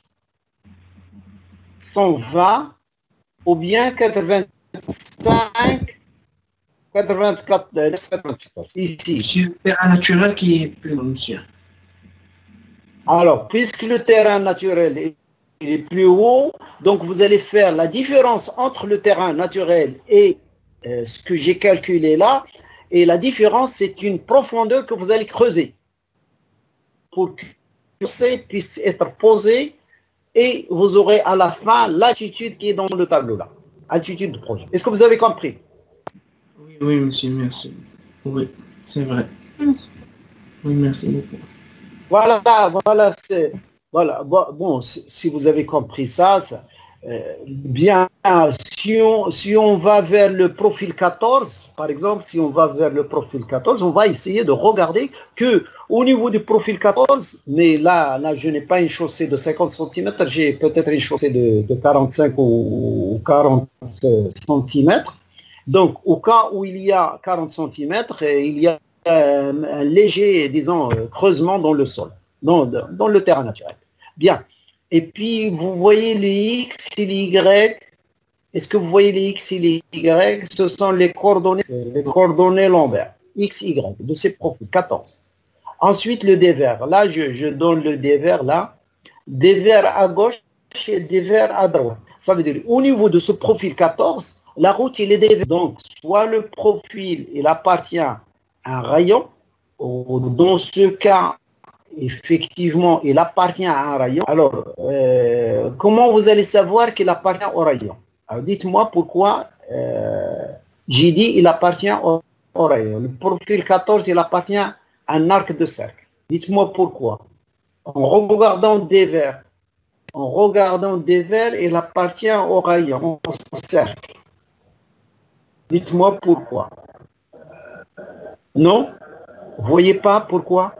cent vingt ou bien quatre-vingt-cinq quatre-vingt-quatre ici? C'est le terrain naturel qui est plus long, monsieur. Alors, puisque le terrain naturel est, est plus haut, donc vous allez faire la différence entre le terrain naturel et euh, ce que j'ai calculé là, et la différence, c'est une profondeur que vous allez creuser pour que le puisse être posé et vous aurez à la fin l'altitude qui est dans le tableau là, altitude de projet. Est-ce que vous avez compris? Oui, oui, monsieur, merci. Oui, c'est vrai. Oui, merci beaucoup. Voilà, voilà, c'est, voilà. Bon, bon, si si vous avez compris ça, ça euh, bien, si on, si on va vers le profil quatorze, par exemple, si on va vers le profil quatorze, on va essayer de regarder que au niveau du profil quatorze, mais là, là, je n'ai pas une chaussée de cinquante centimètres, j'ai peut-être une chaussée de, de quarante-cinq ou quarante centimètres. Donc, au cas où il y a quarante centimètres, il y a euh, un léger, disons, euh, creusement dans le sol, dans, dans le terrain naturel. Bien. Et puis, vous voyez les X et les Y. Est-ce que vous voyez les X et les Y? Ce sont les coordonnées, les coordonnées lombaires. X, Y, de ces profils, quatorze. Ensuite, le dévers. Là, je, je donne le dévers, là. Dévers à gauche et dévers à droite. Ça veut dire, au niveau de ce profil quatorze, la route, il est dévers. Donc, soit le profil, il appartient à un rayon, ou dans ce cas, effectivement, il appartient à un rayon. Alors, euh, comment vous allez savoir qu'il appartient au rayon? Alors, dites-moi pourquoi euh, j'ai dit il appartient au, au rayon. Le profil quatorze, il appartient à un arc de cercle. Dites-moi pourquoi. En regardant des vers, en regardant des vers, il appartient au rayon, au cercle. Dites-moi pourquoi. Non? Vous voyez pas pourquoi?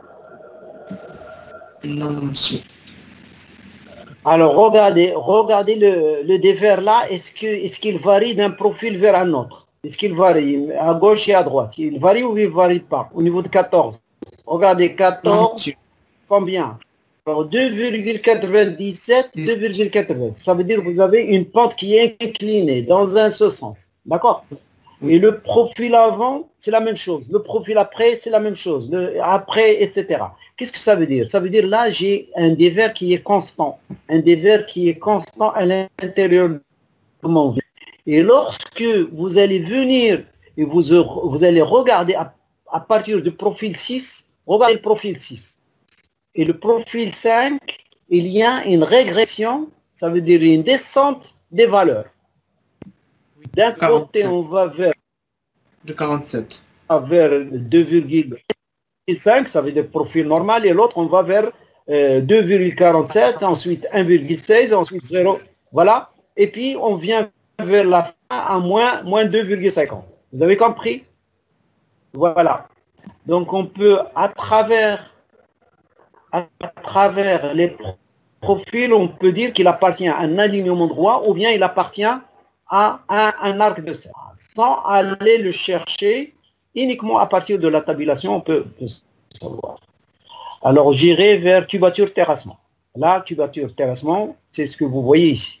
Non, monsieur. Alors, regardez, regardez le, le dévers là, est-ce que, est-ce qu'il varie d'un profil vers un autre? Est-ce qu'il varie à gauche et à droite? Il varie ou il ne varie pas? Au niveau de quatorze. Regardez, quatorze, combien? Alors, deux virgule quatre-vingt-dix-sept, deux virgule quatre-vingts. Ça veut dire que vous avez une pente qui est inclinée dans un seul sens. D'accord? Et le profil avant, c'est la même chose. Le profil après, c'est la même chose. Le après, et cetera. Qu'est-ce que ça veut dire? Ça veut dire là, j'ai un dévers qui est constant. Un dévers qui est constant à l'intérieur de mon vie. Et lorsque vous allez venir et vous, vous allez regarder à, à partir du profil six, regardez le profil six. Et le profil cinq, il y a une régression, ça veut dire une descente des valeurs. D'un côté, on va vers, de quarante-sept. vers deux virgule cinq, ça veut dire profil normal, et l'autre, on va vers euh, deux virgule quarante-sept, ensuite un virgule seize, ensuite zéro. Voilà. Et puis, on vient vers la fin à moins, moins deux virgule cinquante. Vous avez compris? Voilà. Donc, on peut, à travers, à travers les profils, on peut dire qu'il appartient à un alignement droit ou bien il appartient à un, un arc de cercle. Sans aller le chercher, uniquement à partir de la tabulation, on peut, peut savoir. Alors, j'irai vers cubature terrassement. Là, cubature terrassement, c'est ce que vous voyez ici.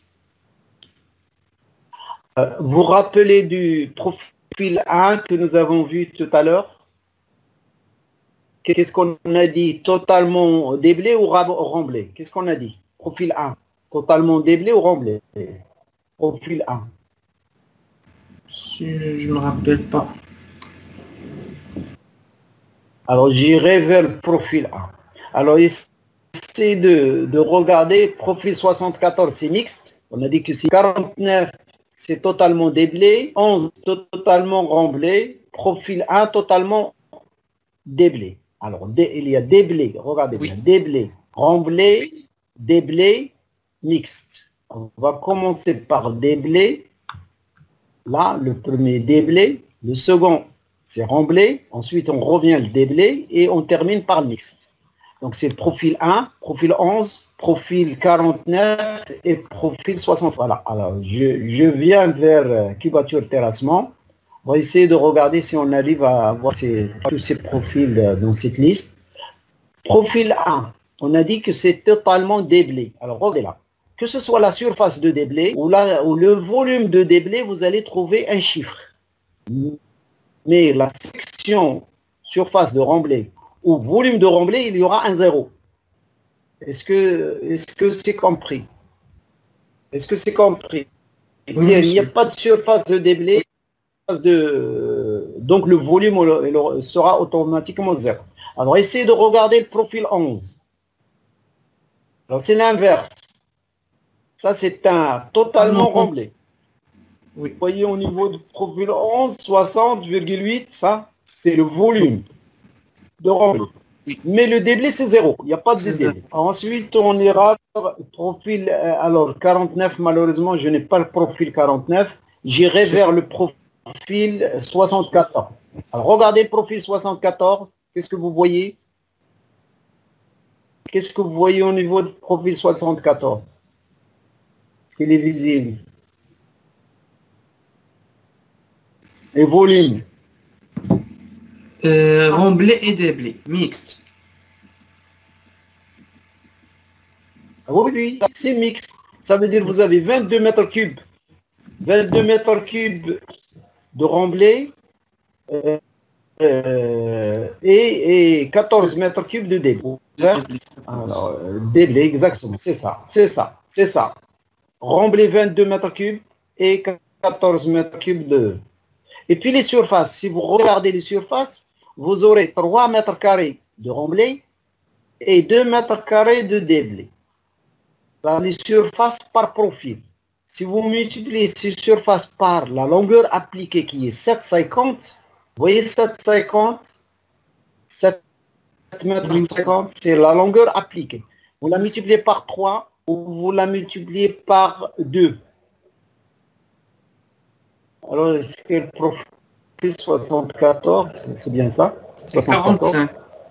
Euh, vous rappelez du profil un que nous avons vu tout à l'heure? Qu'est-ce qu'on a dit? Totalement déblé ou remblé? Qu'est-ce qu'on a dit? Profil un. Totalement déblé ou remblé? Profil un. Je ne me rappelle pas. Alors, j'irai vers le profil un. Alors, essayez de, de regarder. Profil soixante-quatorze, c'est mixte. On a dit que c'est quarante-neuf, c'est totalement déblé. onze, totalement remblé. Profil un, totalement déblé. Alors, dé, il y a déblé. Regardez Oui. bien. Déblé, remblé, déblé, mixte. On va commencer par déblé. Là, le premier déblé. Le second, c'est remblé. Ensuite, on revient le déblé et on termine par le mixte. Donc, c'est le profil un, profil onze, profil quarante-neuf et profil soixante. Voilà. Alors, je, je viens vers euh, cubature terrassement. On va essayer de regarder si on arrive à voir ces, tous ces profils euh, dans cette liste. Profil un, on a dit que c'est totalement déblé. Alors, regardez là. Que ce soit la surface de déblé ou, la, ou le volume de déblé, vous allez trouver un chiffre. Mais la section surface de remblai ou volume de remblai, il y aura un zéro. Est-ce que est-ce que c'est compris? Est-ce que c'est compris? Oui, il n'y a pas de surface de déblai, de, donc le volume sera automatiquement zéro. Alors, essayez de regarder le profil onze. Alors, c'est l'inverse. Ça, c'est un totalement remblai. Oui. Vous voyez au niveau du profil onze, soixante virgule huit, ça, c'est le volume de remblai. Oui. Mais le déblai, c'est zéro. Il n'y a pas de déblai. Ensuite, on ira profil, euh, alors quarante-neuf, malheureusement, je n'ai pas le profil quarante-neuf. J'irai vers le profil soixante-quatorze. Alors, regardez le profil soixante-quatorze. Qu'est-ce que vous voyez? Qu'est-ce que vous voyez au niveau du profil soixante-quatorze? Il est visible. Et volume. Euh, remblai et déblai, mixte. Oui, oui, c'est mixte. Ça veut dire que vous avez vingt-deux mètres cubes. vingt-deux mètres cubes de remblai euh, euh, et, et quatorze mètres cubes de déblai. Alors, euh, déblai, exactement, c'est ça, c'est ça, c'est ça. Remblai vingt-deux mètres cubes et quatorze mètres cubes de... Et puis les surfaces, si vous regardez les surfaces, vous aurez trois mètres carrés de remblai et deux mètres carrés de déblai. Dans les surfaces par profil. Si vous multipliez ces surfaces par la longueur appliquée qui est sept virgule cinquante, vous voyez sept virgule cinquante, sept mètres cinquante, c'est la longueur appliquée. Vous la multipliez par trois ou vous la multipliez par deux. Alors, est-ce que le profil soixante-quatorze, c'est bien ça? quarante-cinq.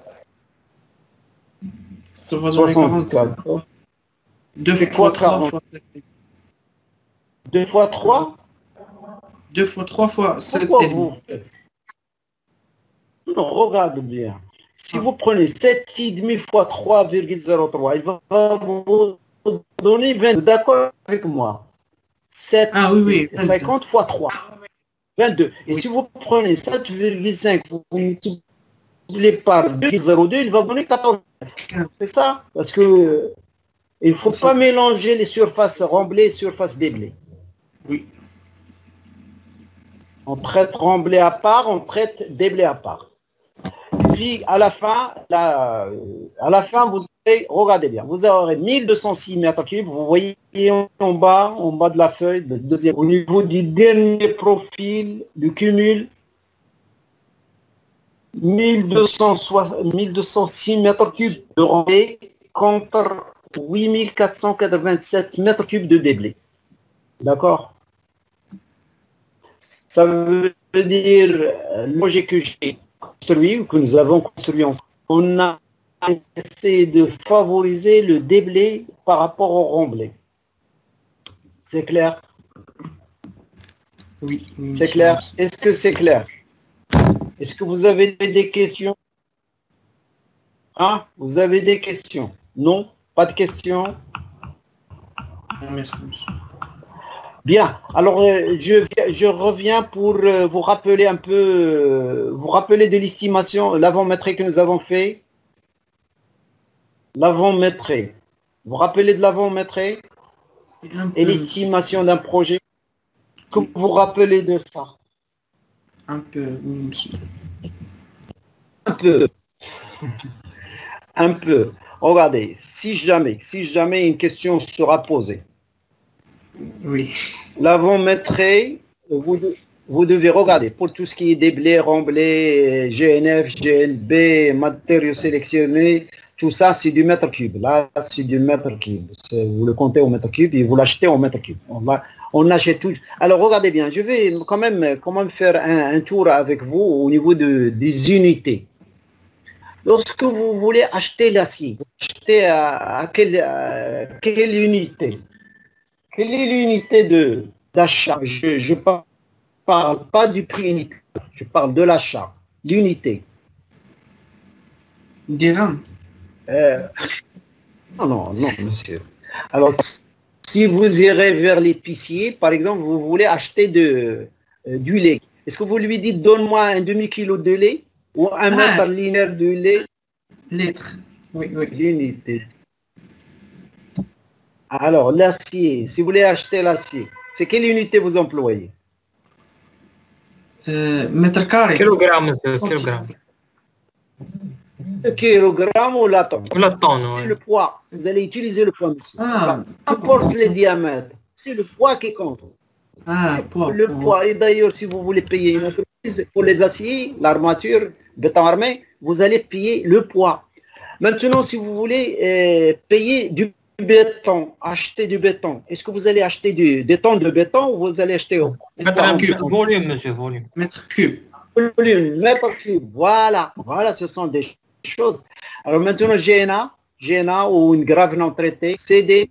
Ça va donner quarante-cinq. Deux fois trois fois sept. Deux fois trois? Deux fois trois fois sept Pourquoi et demi. vous faites? Non, regarde bien. Si vous prenez sept virgule cinq fois trois virgule zéro trois, il va vous donner vingt. D'accord avec moi? sept Ah oui, oui. cinquante fois trois. vingt-deux. Et Oui. si vous prenez sept virgule cinq, vous multipliez par deux virgule zéro deux, il va donner quatorze. C'est ça? Parce que il ne faut pas mélanger les surfaces remblées et surfaces déblées. Oui. On traite remblé à part, on traite déblé à part. Puis à la fin, la, à la fin, vous aurez, regardez bien, vous aurez mille deux cent six mètres cubes. Vous voyez en bas, en bas de la feuille, de deuxième, au niveau du dernier profil du cumul, mille deux cent six mètres cubes de remblai contre huit mille quatre cent quatre-vingt-sept mètres cubes de déblai. D'accord? Ça veut dire, le projet que j'ai construit, ou que nous avons construit ensemble, on a essayé de favoriser le déblai par rapport au remblai. C'est clair? Oui. oui C'est clair? Est-ce que c'est clair? Est-ce que vous avez des questions? Hein? Vous avez des questions? Non? Pas de questions? Merci, monsieur. Bien, alors euh, je, je reviens pour euh, vous rappeler un peu, euh, vous rappeler de l'estimation, l'avant-métrée que nous avons fait. L'avant-métrée. Vous rappelez de l'avant-métrée et l'estimation d'un projet. Que vous vous rappelez de ça? Un peu, oui, monsieur. Un peu. Un peu. Regardez, si jamais, si jamais une question sera posée. Oui. L'avant-métrée, vous, vous devez regarder pour tout ce qui est déblai, remblai, G N F, G L B, matériaux sélectionnés, tout ça c'est du mètre cube. Là, c'est du mètre cube. Vous le comptez au mètre cube et vous l'achetez au mètre cube. On, va, on achète tout. Alors regardez bien, je vais quand même, quand même faire un, un tour avec vous au niveau de, des unités. Lorsque vous voulez acheter l'acier, achetez à, à, quelle, à quelle unité? Quelle est l'unité de d'achat? Je ne parle pas du prix unitaire, je parle de l'achat, l'unité. Dirham. Euh, non, non, non, monsieur. Alors, si vous irez vers l'épicier, par exemple, vous voulez acheter de, euh, du lait. Est-ce que vous lui dites, donne-moi un demi-kilo de lait ou un Ah. mètre linéaire de lait? Litre. Oui, oui. L'unité. Alors, l'acier, si vous voulez acheter l'acier, c'est quelle unité vous employez? Euh, mètre carré. Kilogramme, monsieur, kilogramme. Le kilogramme ou la tonne? Ou la tonne, C'est ouais. le poids. Vous allez utiliser le poids, monsieur. Ah. Peu importe les diamètres, c'est le poids qui compte. Ah, poids. Le poids. Et d'ailleurs, si vous voulez payer une entreprise pour les aciers, l'armature, béton armé, vous allez payer le poids. Maintenant, si vous voulez euh, payer du béton, acheter du béton, est-ce que vous allez acheter du, des tonnes de béton ou vous allez acheter au Mètre cube. Volume, monsieur, volume. Mètre cube. volume, mètre cube? Voilà, voilà, ce sont des choses. Alors maintenant, G N A, G N A ou une grave non traitée, c'est des,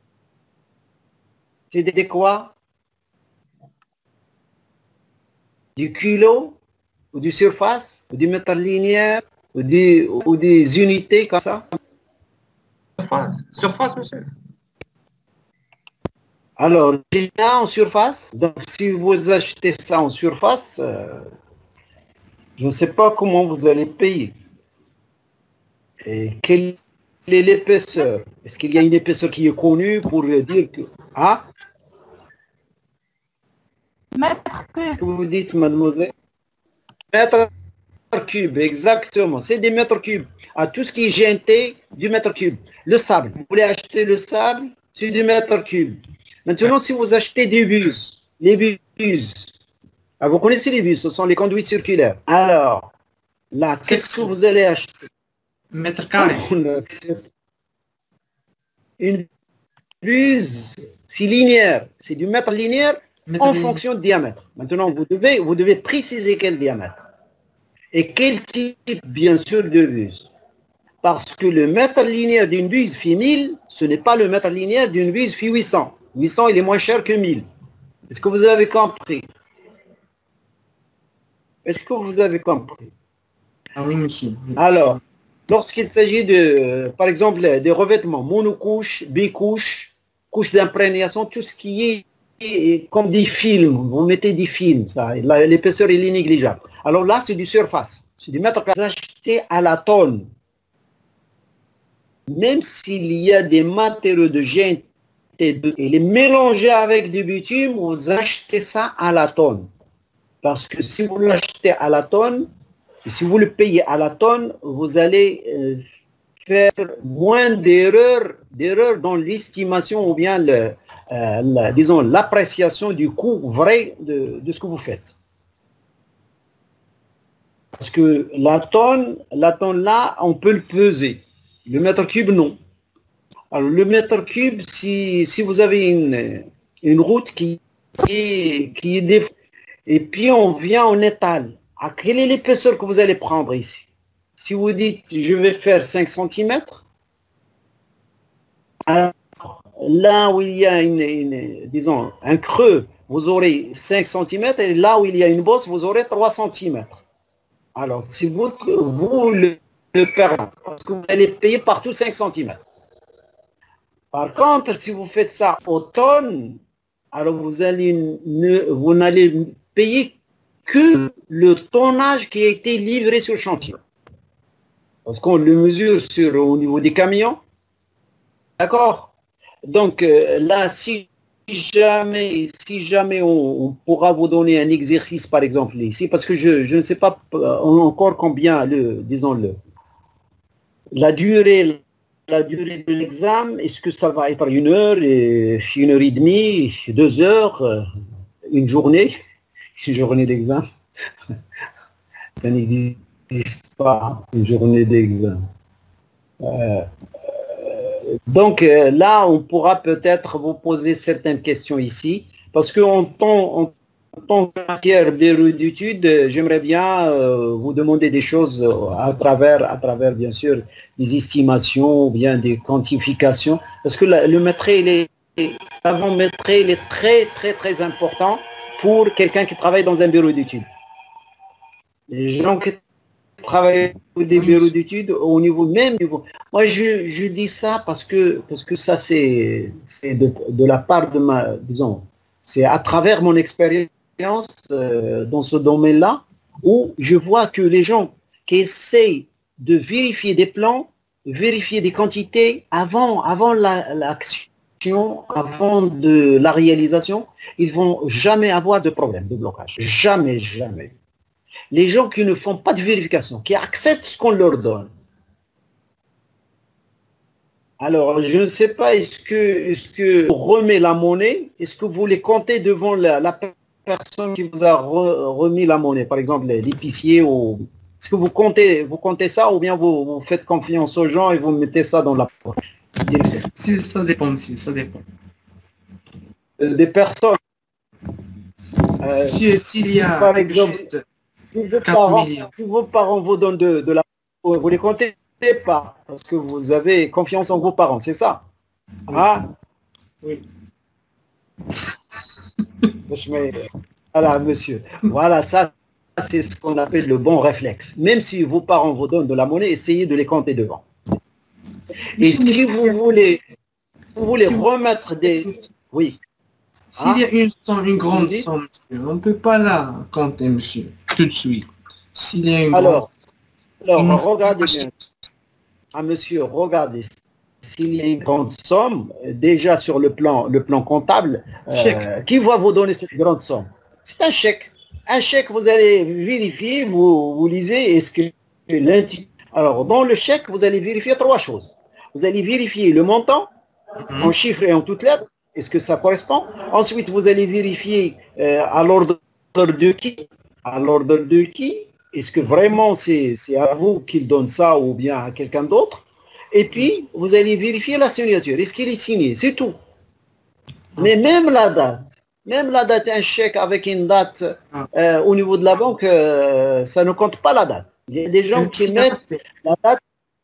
c'est des quoi? du kilo, ou du surface, ou du mètre linéaire, ou des, ou des unités comme ça? Surface, surface, monsieur. Alors, déjà en surface, donc si vous achetez ça en surface, euh, je ne sais pas comment vous allez payer. Et quelle est l'épaisseur? Est-ce qu'il y a une épaisseur qui est connue pour dire que... Ah? Qu'est-ce que vous dites, mademoiselle? Mètre cube, exactement. C'est des mètres cubes. À tout ce qui est G N T, du mètre cube. Le sable, vous voulez acheter le sable, c'est du mètre cube. Maintenant, si vous achetez des bus, les bus, ah, vous connaissez les bus, ce sont les conduites circulaires. Alors, là, qu'est-ce que vous allez acheter? Mètre carré. Une buse, c'est linéaire, c'est du mètre linéaire Mètre en linéaire. fonction du diamètre. Maintenant, vous devez, vous devez préciser quel diamètre. Et quel type, bien sûr, de buse. Parce que le mètre linéaire d'une buse fait mille, ce n'est pas le mètre linéaire d'une buse fait huit cents. huit cents, il est moins cher que mille. Est-ce que vous avez compris? Est-ce que vous avez compris? Ah oui, monsieur. Alors, lorsqu'il s'agit de, par exemple, des revêtements monocouche, bicouche, couche d'imprégnation, tout ce qui est, est comme des films, vous mettez des films, ça, la- l'épaisseur elle est négligeable. Alors là, c'est du surface, c'est du mètre carré acheté à la tonne. Même s'il y a des matériaux de G N T et les mélanger avec du bitume, vous achetez ça à la tonne. Parce que si vous l'achetez à la tonne, et si vous le payez à la tonne, vous allez euh, faire moins d'erreurs, d'erreurs dans l'estimation ou bien le, euh, la- disons l'appréciation du coût vrai de, de ce que vous faites. Parce que la tonne, la tonne là, on peut le peser. Le mètre cube, non. Alors le mètre cube, si, si vous avez une, une route qui est, qui est déf- et puis on vient en étale. À quelle est l'épaisseur que vous allez prendre ici? Si vous dites je vais faire cinq centimètres, alors, là où il y a une, une- disons, un creux, vous aurez cinq centimètres, et là où il y a une bosse, vous aurez trois centimètres. Alors, si vous, vous le, le perdez, parce que vous allez payer partout cinq centimètres. Par contre, si vous faites ça au tonne, alors vous allez ne, vous n'allez payer que le tonnage qui a été livré sur le chantier. Parce qu'on le mesure sur, au niveau des camions. D'accord? Donc euh, là, si jamais, si jamais on, on pourra vous donner un exercice, par exemple, ici, parce que je, je ne sais pas euh, encore combien, le, disons, le, la durée, la durée de l'examen, est-ce que ça va être une heure, et une heure et demie, deux heures, euh, une journée, une journée d'examen? Ça n'existe pas, une journée d'examen. Euh, Donc euh, là, on pourra peut-être vous poser certaines questions ici, parce qu'en tant, en tant que matière d'études, euh, j'aimerais bien euh, vous demander des choses euh, à travers, à travers bien sûr des estimations ou bien des quantifications, parce que la- le maîtrise, il est, avant maîtrise, il est très très très important pour quelqu'un qui travaille dans un bureau d'études. Les gens qui travailler au des bureaux d'études au niveau même niveau. Moi, je, je dis ça parce que, parce que ça, c'est c'est de, de la part de ma, disons, c'est à travers mon expérience euh, dans ce domaine-là, où je vois que les gens qui essayent de vérifier des plans, vérifier des quantités avant, avant la- l'action, avant de la réalisation, ils vont jamais avoir de problème de blocage. Jamais, jamais. Les gens qui ne font pas de vérification, qui acceptent ce qu'on leur donne. Alors, je ne sais pas, est-ce que, est-ce que vous remet la monnaie, est-ce que vous les comptez devant la, la personne qui vous a re- remis la monnaie, par exemple l'épicier, ou est-ce que vous comptez, vous comptez ça, ou bien vous, vous faites confiance aux gens et vous mettez ça dans la poche? Si, ça dépend, monsieur, ça dépend. Euh, Des personnes. euh, Si, s'il y a par quelque exemple, chose, Si vos, quatre parents, millions. si vos parents vous donnent de, de la... Vous les comptez pas, parce que vous avez confiance en vos parents, c'est ça? Ah Oui. باش ما Voilà, monsieur. Voilà, ça, c'est ce qu'on appelle le bon réflexe. Même si vos parents vous donnent de la monnaie, essayez de les compter devant. Et Monsieur, si mais- vous voulez, vous voulez si vous- remettre des... Oui. S'il y a une somme, une grande Vous dites somme, monsieur, on ne peut pas la compter, monsieur, tout de suite. S'il y a une Alors, alors Il nous faut regardez acheter. bien. Ah, monsieur, regardez. S'il y a une grande somme, euh, déjà sur le plan, le plan comptable, euh, Chèque. qui va vous donner cette grande somme? C'est un chèque. Un chèque, vous allez vérifier, vous, vous lisez, est-ce que l'inti- Alors, dans le chèque, vous allez vérifier trois choses. Vous allez vérifier le montant, grande- en chiffres et en toutes lettres, est-ce que ça correspond? Ensuite, vous allez vérifier euh, à l'ordre de qui? À l'ordre de qui? Est-ce que vraiment c'est c'est à vous qu'il donne ça ou bien à quelqu'un d'autre? Et puis, vous allez vérifier la signature. Est-ce qu'il est signé? C'est tout. Mais même la date, même la date, un chèque avec une date euh, au niveau de la banque, euh, ça ne compte pas la date. Il y a des gens Même qui si- mettent la date.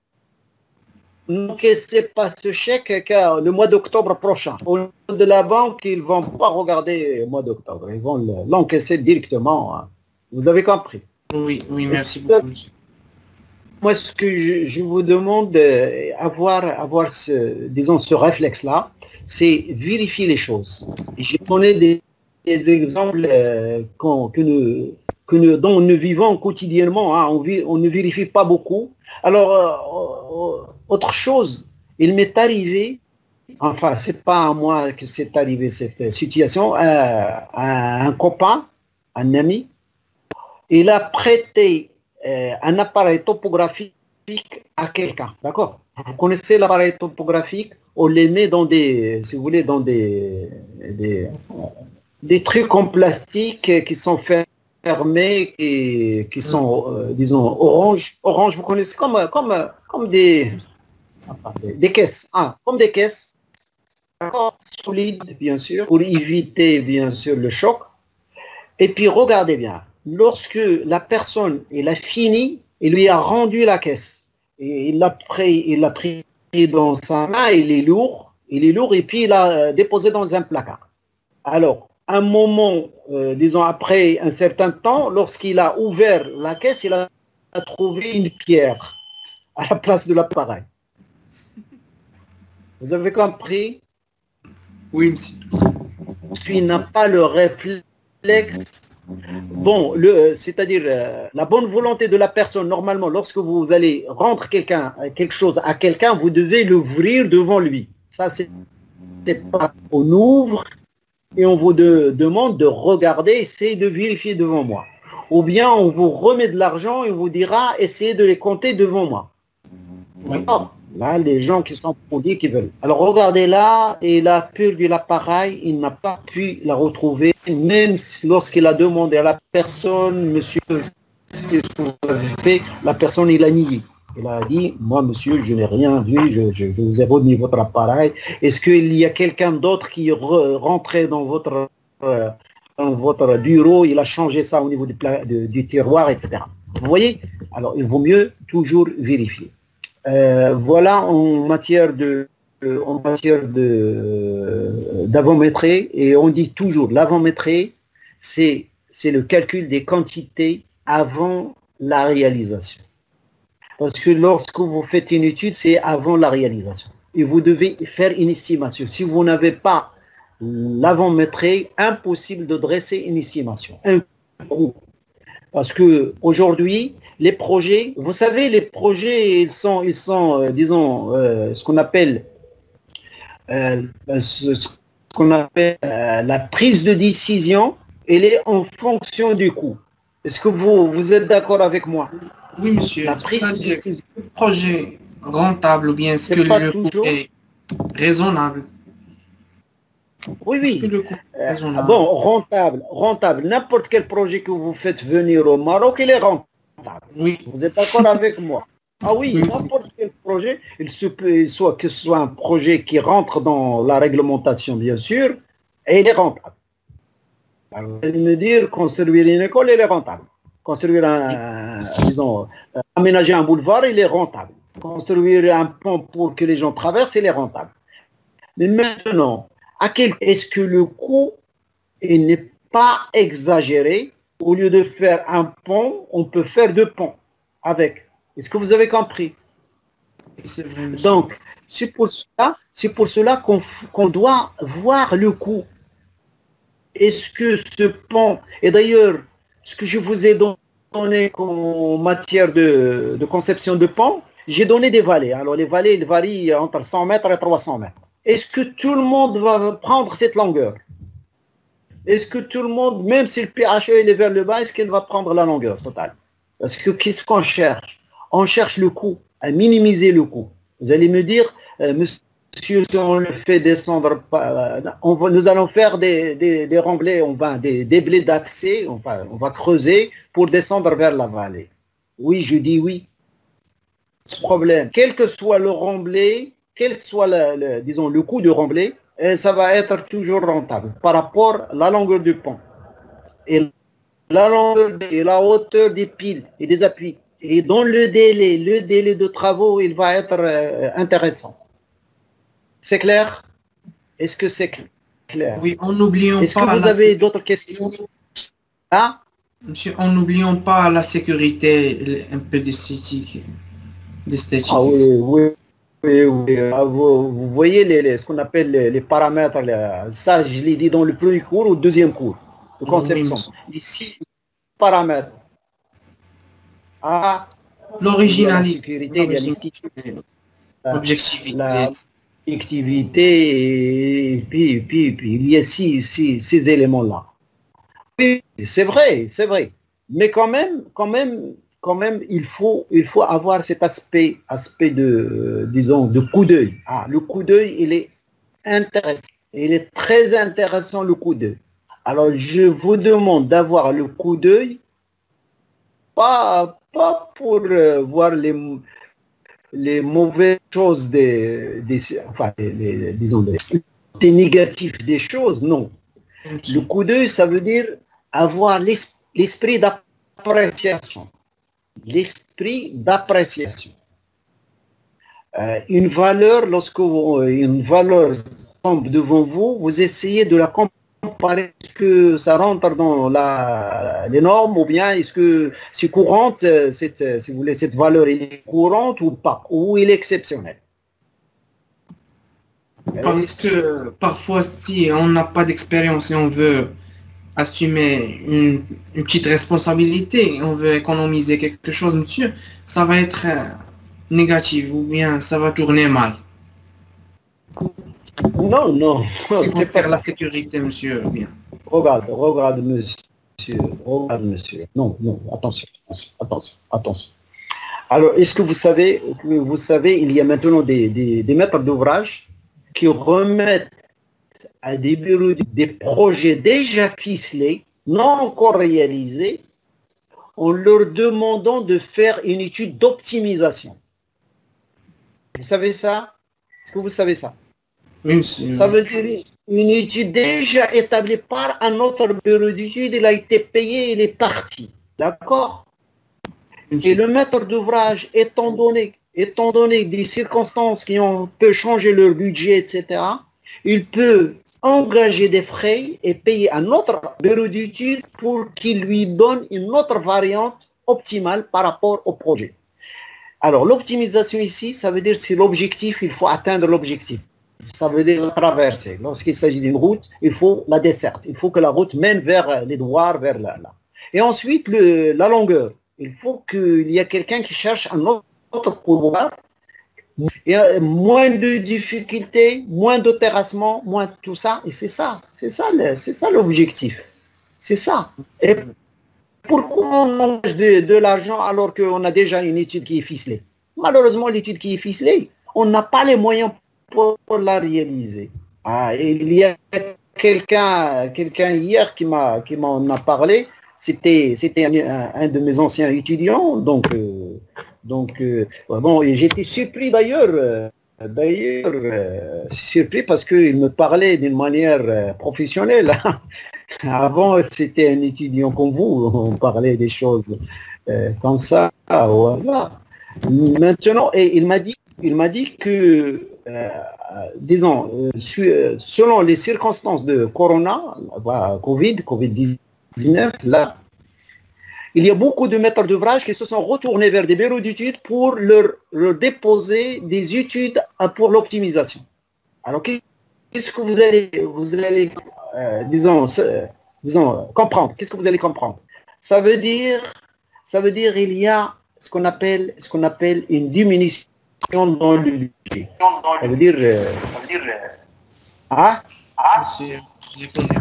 N'encaissez pas ce chèque car le mois d'octobre prochain. Au niveau de la banque, ils ne vont pas regarder le mois d'octobre. Ils vont le- l'encaisser directement. Hein. Vous avez compris. Oui, oui, merci Est-ce beaucoup, monsieur. Moi, ce que je, je vous demande, euh, avoir, avoir ce, disons, ce réflexe-là, c'est vérifier les choses. Et j'ai donné des, des exemples euh, qu'on- que nous, que nous, dont nous vivons quotidiennement. Hein. On, vit- on ne vérifie pas beaucoup. Alors, euh, autre chose, il m'est arrivé, enfin, c'est pas à moi que c'est arrivé cette situation, euh, un, un copain, un ami, il a prêté euh, un appareil topographique à quelqu'un, d'accord? Vous connaissez l'appareil topographique? On les met dans des, si vous voulez, dans des, des, des trucs en plastique qui sont fermés et qui sont, euh, disons, orange. Orange, vous connaissez comme, comme, comme des, enfin, des, des caisses, hein, comme des caisses, d'accord, solides, bien sûr, pour éviter, bien sûr, le choc. Et puis, regardez bien, lorsque la personne, elle a fini, il lui a rendu la caisse. Et il l'a pris, il l'a pris dans sa main, il est lourd, il est lourd, et puis il l'a déposé dans un placard. Alors, un moment, euh, disons après un certain temps, lorsqu'il a ouvert la caisse, il a trouvé une pierre à la place de l'appareil. Vous avez compris? Oui, monsieur. Puis il n'a pas le réflexe. Bon, le, c'est-à-dire euh, la bonne volonté de la personne, normalement, lorsque vous allez rendre quelqu'un, quelque chose à quelqu'un, vous devez l'ouvrir devant lui. Ça, c'est, c'est pas. On ouvre et on vous de, demande de regarder, essayer de vérifier devant moi. Ou bien on vous remet de l'argent et on vous dira, essayez de les compter devant moi. D'accord? Là, les gens qui sont pondus, qui veulent. Alors, regardez là, il a perdu l'appareil, il n'a pas pu la retrouver, même lorsqu'il a demandé à la personne, monsieur, qu'est-ce que vous avez fait? La personne, il a nié. Il a dit, moi, monsieur, je n'ai rien vu, je, je, je vous ai remis votre appareil. Est-ce qu'il y a quelqu'un d'autre qui re, rentrait dans votre, euh, dans votre bureau, il a changé ça au niveau du, pla, de, du tiroir, et cetera. Vous voyez? Alors, il vaut mieux toujours vérifier. Euh, voilà en matière de euh, en matière de d'avant-métrée, et on dit toujours l'avant-métrée, c'est c'est le calcul des quantités avant la réalisation. Parce que lorsque vous faites une étude, c'est avant la réalisation. Et vous devez faire une estimation. Si vous n'avez pas l'avant-métrée, impossible de dresser une estimation. Un coût. Parce que aujourd'hui, les projets, vous savez, les projets, ils sont, ils sont, euh, disons, euh, ce qu'on appelle, euh, ce, ce qu'on appelle euh, la prise de décision, elle est en fonction du coût. Est-ce que vous, vous êtes d'accord avec moi? Oui, monsieur. La prise de C'est-à-dire, décision. est-ce que le projet rentable ou bien est-ce C'est que pas le coût toujours- est raisonnable? Oui, Est-ce que oui. le coût est Euh, raisonnable? bon, rentable, rentable. N'importe quel projet que vous faites venir au Maroc, il est rentable. Oui, Vous êtes d'accord avec moi? Ah oui, Oui, n'importe quel projet, il se peut, soit que ce soit un projet qui rentre dans la réglementation, bien sûr, et il est rentable. Alors, vous allez me dire, construire une école, il est rentable. Construire un, disons, euh, aménager un boulevard, il est rentable. Construire un pont pour que les gens traversent, il est rentable. Mais maintenant, à quel est-ce que le coût il n'est pas exagérer. Au lieu de faire un pont, on peut faire deux ponts avec. Est-ce que vous avez compris? C'est vrai, monsieur. Donc, c'est pour cela, c'est pour cela qu'on qu'on doit voir le coût. Est-ce que ce pont, et d'ailleurs, ce que je vous ai donné en matière de, de conception de pont, j'ai donné des vallées. Alors les vallées, ils varient entre cent mètres et trois cents mètres. Est-ce que tout le monde va prendre cette longueur? Est-ce que tout le monde, même si le P H E il est vers le bas, est-ce qu'il va prendre la longueur totale? Parce que qu'est-ce qu'on cherche? On cherche le coût, à minimiser le coût. Vous allez me dire, euh, monsieur, si on le fait descendre, euh, on va, nous allons faire des, des, des remblais, on va, des, des blés d'accès, on va, on va creuser pour descendre vers la vallée. Oui, je dis oui. Problème. Quel que soit le remblai, quel que soit le, le, disons, le coût du remblai, et ça va être toujours rentable par rapport à la longueur du pont et la longueur et la hauteur des piles et des appuis. Et dans le délai, le délai de travaux, il va être euh, intéressant. C'est clair? Est-ce que c'est clair? Oui, en n'oublions pas... Est-ce que vous avez d'autres questions? Ah? Monsieur, en n'oublions pas la sécurité, un peu d'esthétique. D'esthétique. Ah oui, oui. Oui, oui. Vous, vous voyez les, les, ce qu'on appelle les, les paramètres, les, ça je l'ai dit dans le premier cours ou deuxième cours de conception. Oui, ici, paramètres. Ah, l'originalité, l'objectivité, la objectivité, et puis, puis, puis il y a six, six, six éléments-là. Oui, c'est vrai, c'est vrai. Mais quand même, quand même, quand même, il faut, il faut avoir cet aspect, aspect de, euh, disons, de coup d'œil. Ah, le coup d'œil, il est intéressant. Il est très intéressant, le coup d'œil. Alors, je vous demande d'avoir le coup d'œil, pas, pas pour euh, voir les, les mauvaises choses, des, des, enfin, les, les, disons, les côtés négatifs des choses, non. Le coup d'œil, ça veut dire avoir l'esprit d'appréciation. L'esprit d'appréciation. Euh, une valeur, lorsque vous, une valeur tombe devant vous, vous essayez de la comparer. Est-ce que ça rentre dans la, les normes ou bien est-ce que c'est courante, cette, si vous voulez, cette valeur est courante ou pas, ou elle est exceptionnelle? Parce que parfois, si on n'a pas d'expérience et on veut assumer une, une petite responsabilité, on veut économiser quelque chose, monsieur, ça va être euh, négatif ou bien ça va tourner mal. Non, non. C'est concerne la sécurité, monsieur, bien. Regarde, regarde, monsieur. Regarde, monsieur. Non, non, attention, attention, attention. Alors, est-ce que vous savez, vous savez, il y a maintenant des, des, des maîtres d'ouvrage qui remettent à des bureaux des projets déjà ficelés, non encore réalisés, en leur demandant de faire une étude d'optimisation. Vous savez ça? Est-ce que vous savez ça? Oui, ça veut dire une étude déjà établie par un autre bureau d'études, il a été payé, il est parti. D'accord? Et le maître d'ouvrage, étant donné, étant donné des circonstances qui ont peut changer leur budget, et cetera, il peut engager des frais et payer un autre bureau d'études pour qu'il lui donne une autre variante optimale par rapport au projet. Alors, l'optimisation ici, ça veut dire c'est l'objectif, il faut atteindre l'objectif. Ça veut dire la traversée. Lorsqu'il s'agit d'une route, il faut la desserte. Il faut que la route mène vers les douars, vers là. là. Et ensuite, le, la longueur. Il faut qu'il y ait quelqu'un qui cherche un autre couloir. Il y a moins de difficultés, moins de terrassement, moins tout ça. Et c'est ça. C'est ça, c'est ça l'objectif. C'est ça. Et pourquoi on engage de, de l'argent alors qu'on a déjà une étude qui est ficelée? Malheureusement, l'étude qui est ficelée, on n'a pas les moyens pour la réaliser. Ah, il y a quelqu'un quelqu'un hier qui m'a qui m'en a parlé. C'était c'était un, un de mes anciens étudiants. Donc euh, donc euh, bon, j'étais surpris d'ailleurs euh, d'ailleurs euh, surpris parce qu'il me parlait d'une manière euh, professionnelle. Avant, c'était un étudiant comme vous. On parlait des choses euh, comme ça au hasard. Maintenant, et il m'a dit il m'a dit que euh, disons, euh, su- euh, selon les circonstances de Corona, bah, Covid, Covid dix-neuf, là, il y a beaucoup de maîtres d'ouvrage qui se sont retournés vers des bureaux d'études pour leur, leur déposer des études euh, pour l'optimisation. Alors, qu'est-ce que vous allez, vous allez euh, disons, euh, disons, comprendre? Qu'est-ce que vous allez comprendre? Ça veut dire, ça veut dire il y a ce qu'on appelle, ce qu'on appelle une diminution dans le budget. Ça veut dire, euh, ça veut dire, euh, ah, Monsieur, j'ai compris.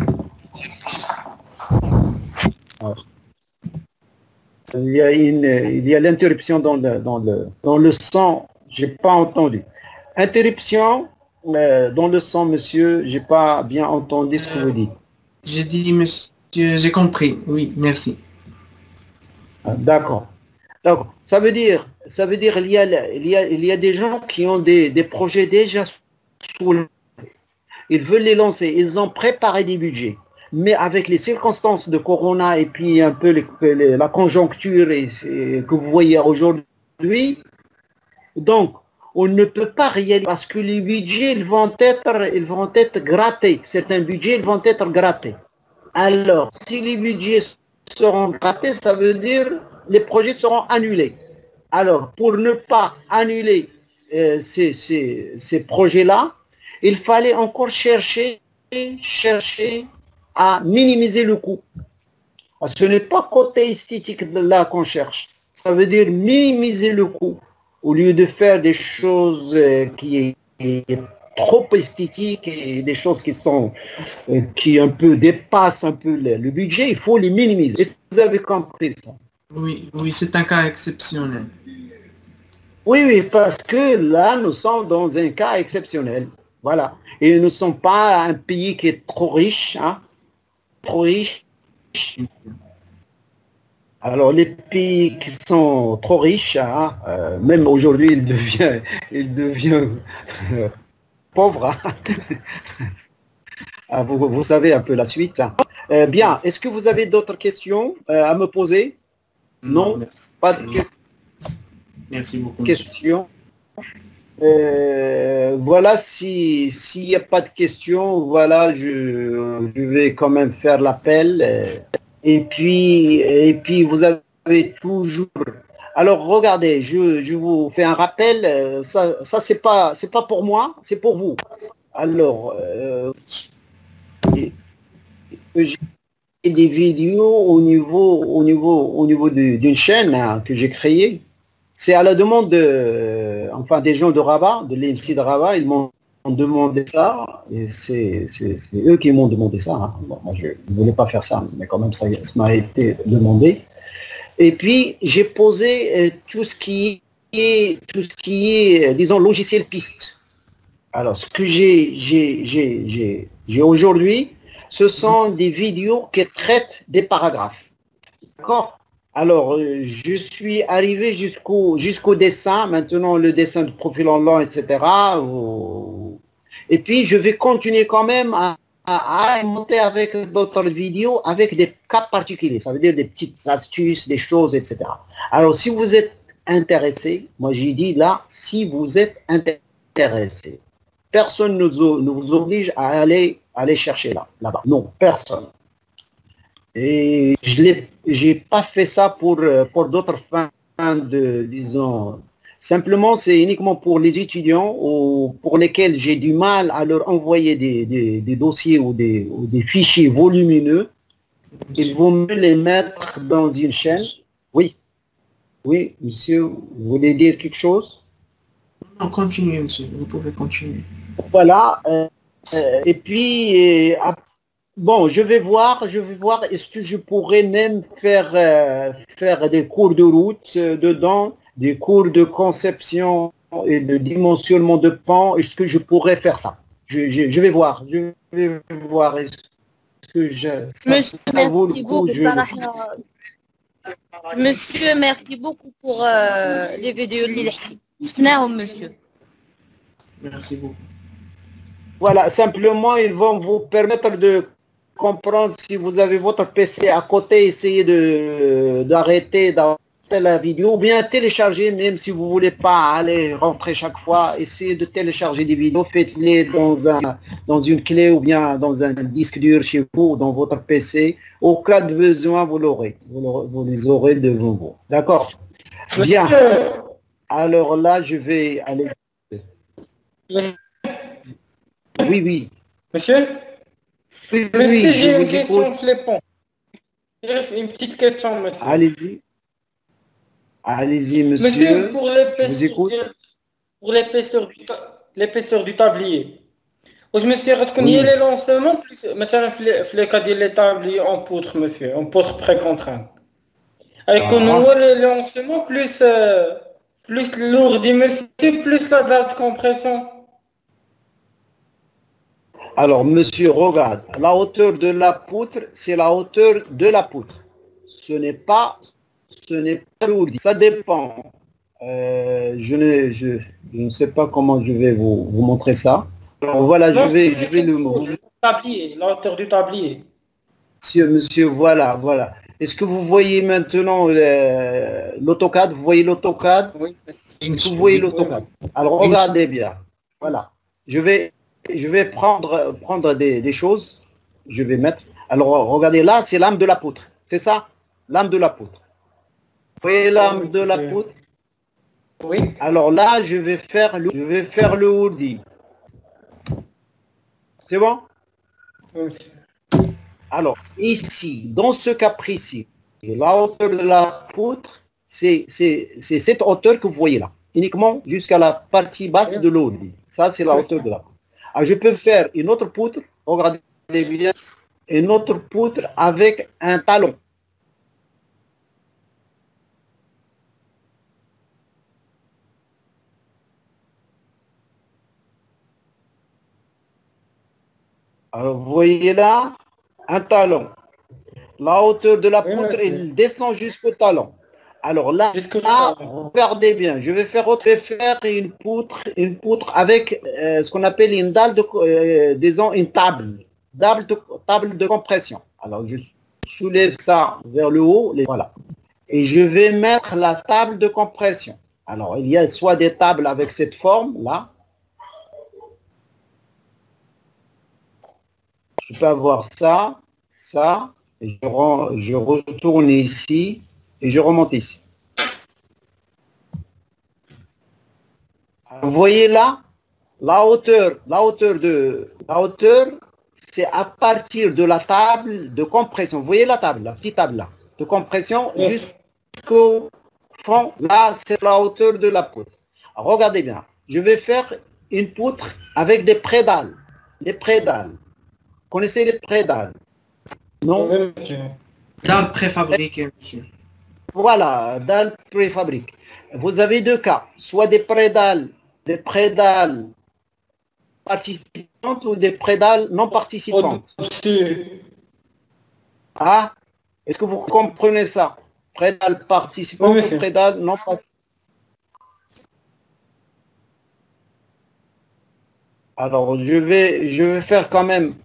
il y a une, il y a l'interruption dans le, dans le, dans le son. J'ai pas entendu. Interruption euh, dans le son, monsieur. J'ai pas bien entendu ce que vous dites. J'ai dit, monsieur, j'ai compris. Oui, merci. Ah, d'accord. Donc, ça veut dire, ça veut dire, il y a, il y a, il y a des gens qui ont des, des projets déjà sous le... Ils veulent les lancer. Ils ont préparé des budgets. Mais avec les circonstances de Corona et puis un peu les, les, la conjoncture et, et, que vous voyez aujourd'hui, donc, on ne peut pas réaliser parce que les budgets, ils vont être, ils vont être grattés. Certains budgets, ils vont être grattés. Alors, si les budgets seront grattés, ça veut dire les projets seront annulés. Alors, pour ne pas annuler euh, ces, ces, ces projets-là, il fallait encore chercher, chercher à minimiser le coût. Ce n'est pas côté esthétique de là qu'on cherche. Ça veut dire minimiser le coût. Au lieu de faire des choses euh, qui est trop esthétiques et des choses qui sont euh, qui un peu dépassent un peu le, le budget, il faut les minimiser. Est-ce que vous avez compris ça? Oui, oui, c'est un cas exceptionnel. Oui, oui, parce que là, nous sommes dans un cas exceptionnel. Voilà. Et nous ne sommes pas un pays qui est trop riche, hein, trop riche. Alors, les pays qui sont trop riches, hein, euh, même aujourd'hui, ils deviennent, ils deviennent euh, pauvres. Hein. Ah, vous, vous savez un peu la suite. Hein. Euh, bien, est-ce que vous avez d'autres questions euh, à me poser? Non, merci. Pas de questions. Merci beaucoup. Question. Euh, voilà, si s'il n'y a pas de questions, voilà, je, je vais quand même faire l'appel. Euh, et puis, et puis vous avez toujours. Alors regardez, je, je vous fais un rappel. euh, Ça, ça c'est pas, c'est pas pour moi, c'est pour vous. Alors, euh, j'ai des vidéos au niveau, au niveau, au niveau de- d'une chaîne hein, que j'ai créée. C'est à la demande de, euh, enfin, des gens de Rabat, de l'E M C de Rabat, ils m'ont demandé ça, et c'est c'est- c'est eux qui m'ont demandé ça. Hein. Bon, moi, je ne voulais pas faire ça, mais quand même, ça, ça m'a été demandé. Et puis, j'ai posé euh, tout ce qui est, tout ce qui est, euh, disons, logiciel piste. Alors, ce que j'ai j'ai- j'ai- j'ai- j'ai aujourd'hui, ce sont des vidéos qui traitent des paragraphes. D'accord? Alors, euh, je suis arrivé jusqu'au jusqu'au dessin, maintenant le dessin de profil en blanc, et cetera. Ou- Et puis, je vais continuer quand même à, à, à monter avec d'autres vidéos avec des cas particuliers. Ça veut dire des petites astuces, des choses, et cetera. Alors, si vous êtes intéressé, moi j'ai dit là, si vous êtes intéressé, personne ne nous, ne vous oblige à aller, aller chercher là, là-bas. Non, personne. Et je n'ai j'ai pas fait ça pour, euh, pour d'autres fins de, disons, simplement c'est uniquement pour les étudiants ou pour lesquels j'ai du mal à leur envoyer des, des, des dossiers ou des, ou des fichiers volumineux. Ils vont me les mettre dans une chaîne. Oui, oui, monsieur, vous voulez dire quelque chose? Non, continuez, monsieur, vous pouvez continuer. Voilà. euh, euh, et puis, euh, ap- bon, je vais voir, je vais voir, est-ce que je pourrais même faire, euh, faire des cours de route euh, dedans, des cours de conception et de dimensionnement de pans, est-ce que je pourrais faire ça? Je, je, je vais voir, je vais voir, est-ce que je, ça, Monsieur, ça vaut le merci coup, beaucoup. je- صراحة. Monsieur, merci beaucoup pour euh, les vidéos اللي حسيت شفناهم, monsieur. Merci beaucoup. Voilà, simplement, ils vont vous permettre de comprendre si vous avez votre P C à côté, essayez de d'arrêter, la vidéo, ou bien télécharger, même si vous voulez pas aller rentrer chaque fois, essayez de télécharger des vidéos, faites-les dans, un, dans une clé ou bien dans un disque dur chez vous, ou dans votre P C. Au cas de besoin, vous l'aurez, vous, l'aurez- vous les aurez devant vous. D'accord? Bien. Monsieur, Alors là, je vais aller. monsieur, Oui, oui. monsieur, Oui, monsieur, oui, je j'ai une vous question écoute. flippante. J'ai une petite question, monsieur. Allez-y. Allez-y, Monsieur, monsieur. pour Je vous l'épaisseur écoute. du, pour l'épaisseur du, ta- l'épaisseur du tablier. واش مسيو غتكون هي Oui. لي لونسمون بلس مثلا في لي- في لي كا ديال لي تابلي اون بوتر مسيو اون بوتر بري كونتران غيكون هو Ah. لي لونسمون بلس بلس لوردي مسيو بلس لا دات كومبريسيون. Alors, monsieur, regarde. La hauteur de la poutre, c'est la hauteur de la poutre. Ce n'est pas, ce n'est pas lourd. Ça dépend. Euh, je, ne, je, je ne sais pas comment je vais vous, vous montrer ça. Alors, voilà, je Non, vais, c'est je vais le question montrer. du tablier, la hauteur du tablier. Monsieur, monsieur, voilà, voilà. Est-ce que vous voyez maintenant euh, l'AutoCAD? Vous voyez l'AutoCAD? Oui, Est-ce que vous voyez l'AutoCAD? Alors, regardez bien. Voilà. Je vais, je vais prendre, prendre des, des choses. Je vais mettre. Alors, regardez, là, c'est l'âme de la poutre. C'est ça? L'âme de la poutre. Vous voyez l'âme Oui, de la c'est- poutre? Oui, Alors là, je vais faire le, je vais faire le hoodie. C'est bon? oui, monsieur. Alors, ici, dans ce cas précis, la hauteur de la poutre, c'est c'est- c'est cette hauteur que vous voyez là, uniquement jusqu'à la partie basse de l'eau. Ça, c'est la hauteur de la poutre. Alors, je peux faire une autre poutre, regardez bien, une autre poutre avec un talon. Alors, vous voyez là, un talon. La hauteur de la Oui, poutre, monsieur. elle descend jusqu'au talon. Alors là, Jusqu'au là, talon. regardez bien, je vais faire, autre- je vais faire une poutre, une poutre avec euh, ce qu'on appelle une dalle de, euh, disons une table, table de, table de compression. Alors je soulève ça vers le haut, les- voilà, et je vais mettre la table de compression. Alors il y a soit des tables avec cette forme là, je peux avoir ça, ça, et je, ren- je retourne ici et je remonte ici. Vous voyez là, la hauteur, la hauteur de la hauteur, c'est à partir de la table de compression. Vous voyez la table, la petite table là, de compression Oui. jusqu'au fond. Là, c'est la hauteur de la poutre. Alors, regardez bien, je vais faire une poutre avec des prédales. Les prédales. Vous connaissez les prédales? Non? Oui, monsieur. Dalle préfabriquée, monsieur. Voilà, dalles préfabriquées. Vous avez deux cas, soit des prédales, des prédales participantes ou des prédales non participantes. Au-dessus. Ah, est-ce que vous comprenez ça? Prédales participantes Oui, ou monsieur. prédales non participantes. Alors, je vais, je vais faire quand même.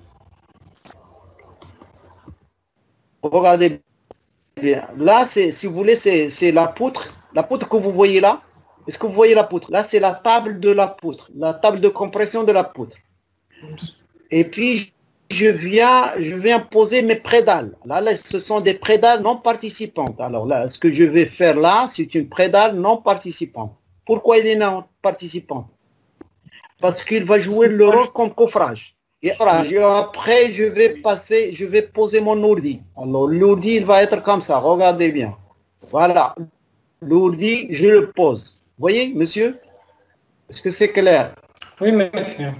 Regardez bien. Là, c'est, si vous voulez, c'est c'est la poutre. La poutre que vous voyez là. Est-ce que vous voyez la poutre? Là, c'est la table de la poutre. La table de compression de la poutre. Et puis, je viens, je viens poser mes prédales. Là, là, ce sont des prédales non participantes. Alors là, ce que je vais faire là, c'est une prédale non participante. Pourquoi il est non participant? Parce qu'il va jouer le rôle comme coffrage. Et après, je vais passer, je vais poser mon ourdi. Alors, l'ourdi, il va être comme ça. Regardez bien. Voilà. L'ourdi, je le pose. Vous voyez, monsieur? Est-ce que c'est clair? Oui, monsieur.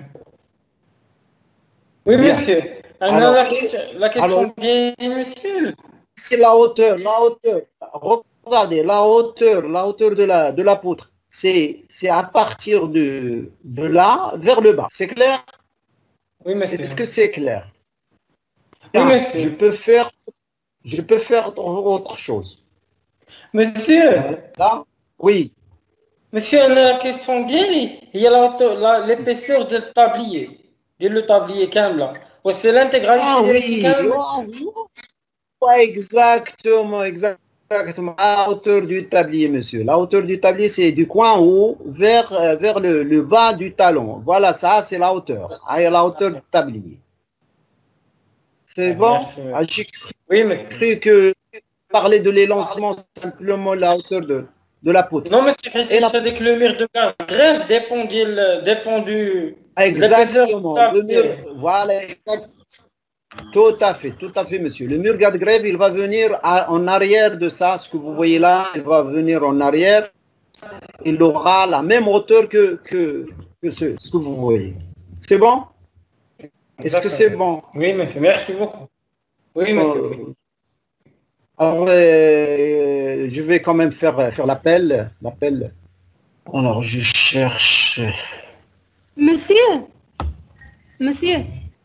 Oui, Bien. monsieur. Alors, Alors, la question, la question alors- bien, monsieur. C'est la hauteur, la hauteur. Regardez, la hauteur, la hauteur de la, de la poutre. C'est, c'est à partir de, de là vers le bas. C'est clair? Oui, monsieur. Est-ce que c'est clair? Oui, Ah, monsieur. je peux faire, je peux faire autre chose. Monsieur, Là, oui. monsieur, on a la question bien, il y a la hauteur- la- l'épaisseur du tablier. De le tablier quand même là. Ouais, c'est l'intégralité Ah de oui, l'étiquette, oh, oh, exactement, exactement. exactement la hauteur du tablier, monsieur. La hauteur du tablier, c'est du coin haut vers, euh, vers le, le bas du talon. Voilà, ça, c'est la hauteur. Ah, la hauteur du tablier. C'est bon? Merci, Ah, j'ai cru, Oui, monsieur. cru que parler de l'élancement, simplement la hauteur de, de la poutre. Non, monsieur, Et la- c'est que le mur de grève dépend, du- dépend du... Exactement. de l'épaisseur Le du mur, tablier. voilà, exact. Tout à fait, tout à fait, monsieur. Le mur garde-grève, il va venir à- en arrière de ça. Ce que vous voyez là, il va venir en arrière. Il aura la même hauteur que, que, que ce, ce que vous voyez. C'est bon? Est-ce que c'est bon? Oui, monsieur, merci beaucoup. Oui, monsieur, oui. Euh, Alors, euh, je vais quand même faire, faire l'appel. L'appel. Alors, je cherche. Monsieur, monsieur,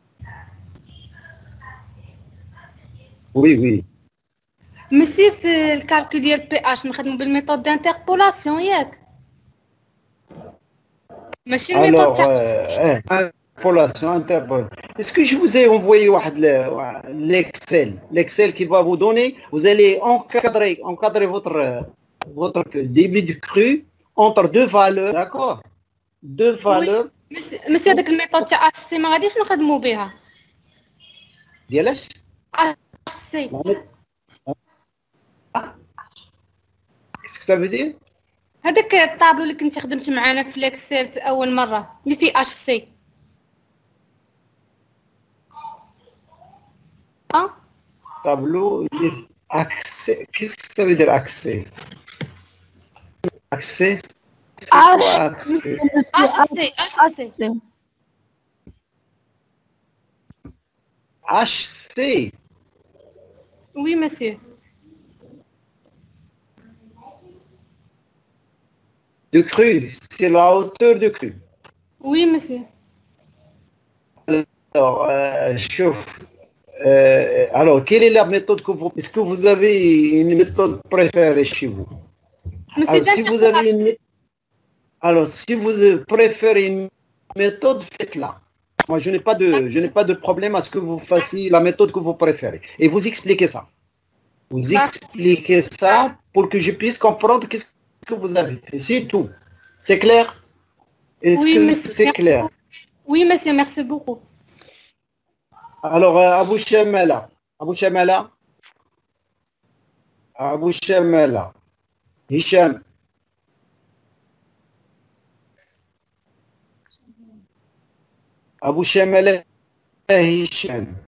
Oui, oui. monsieur في الكالكول ديال بي اش نخدمو بالميثود دانتربولاسيون ياك ماشي الميثود Alors, تاع euh, hein, interpolation, interpol. Est-ce que je vous ai envoyé واحد le- l'Excel, l'Excel qui va vous donner, vous allez encadrer, encadrer votre, votre débit du cru entre deux valeurs, d'accord? Deux valeurs. مسيو مسيو داك الميثود تاع اش سي ما غاديش نخدمو بها ديالاش؟ اش سي Qu'est-ce que ça veut dire? هذاك الطابلو اللي كنت خدمت معانا في الاكسل في اول مره اللي فيه اش سي اه Tableau, accès. Qu'est-ce que ça veut dire accès? Accès, c'est Ah, quoi accès? اش سي اش سي H C. وي مسيو De cru, c'est la hauteur de cru. وي مسيو Alors, euh, chauffe. Euh, alors, quelle est la méthode que vous... Est-ce que vous avez une méthode préférée chez vous? مسيو Alors, si vous avez une... Alors, si vous préférez une méthode, faites-la. Moi, je n'ai pas de, je n'ai pas de problème à ce que vous fassiez la méthode que vous préférez. Et vous expliquez ça. Vous D'accord. expliquez ça pour que je puisse comprendre qu'est-ce que vous avez fait. C'est tout. C'est clair? Est-ce Oui, que monsieur. c'est clair? وي مسيو ميرسي بوكو Alors, euh, Abou Shamala. Abou Shamala. Abou Shamala. Hicham. Abou Shamala. Hicham.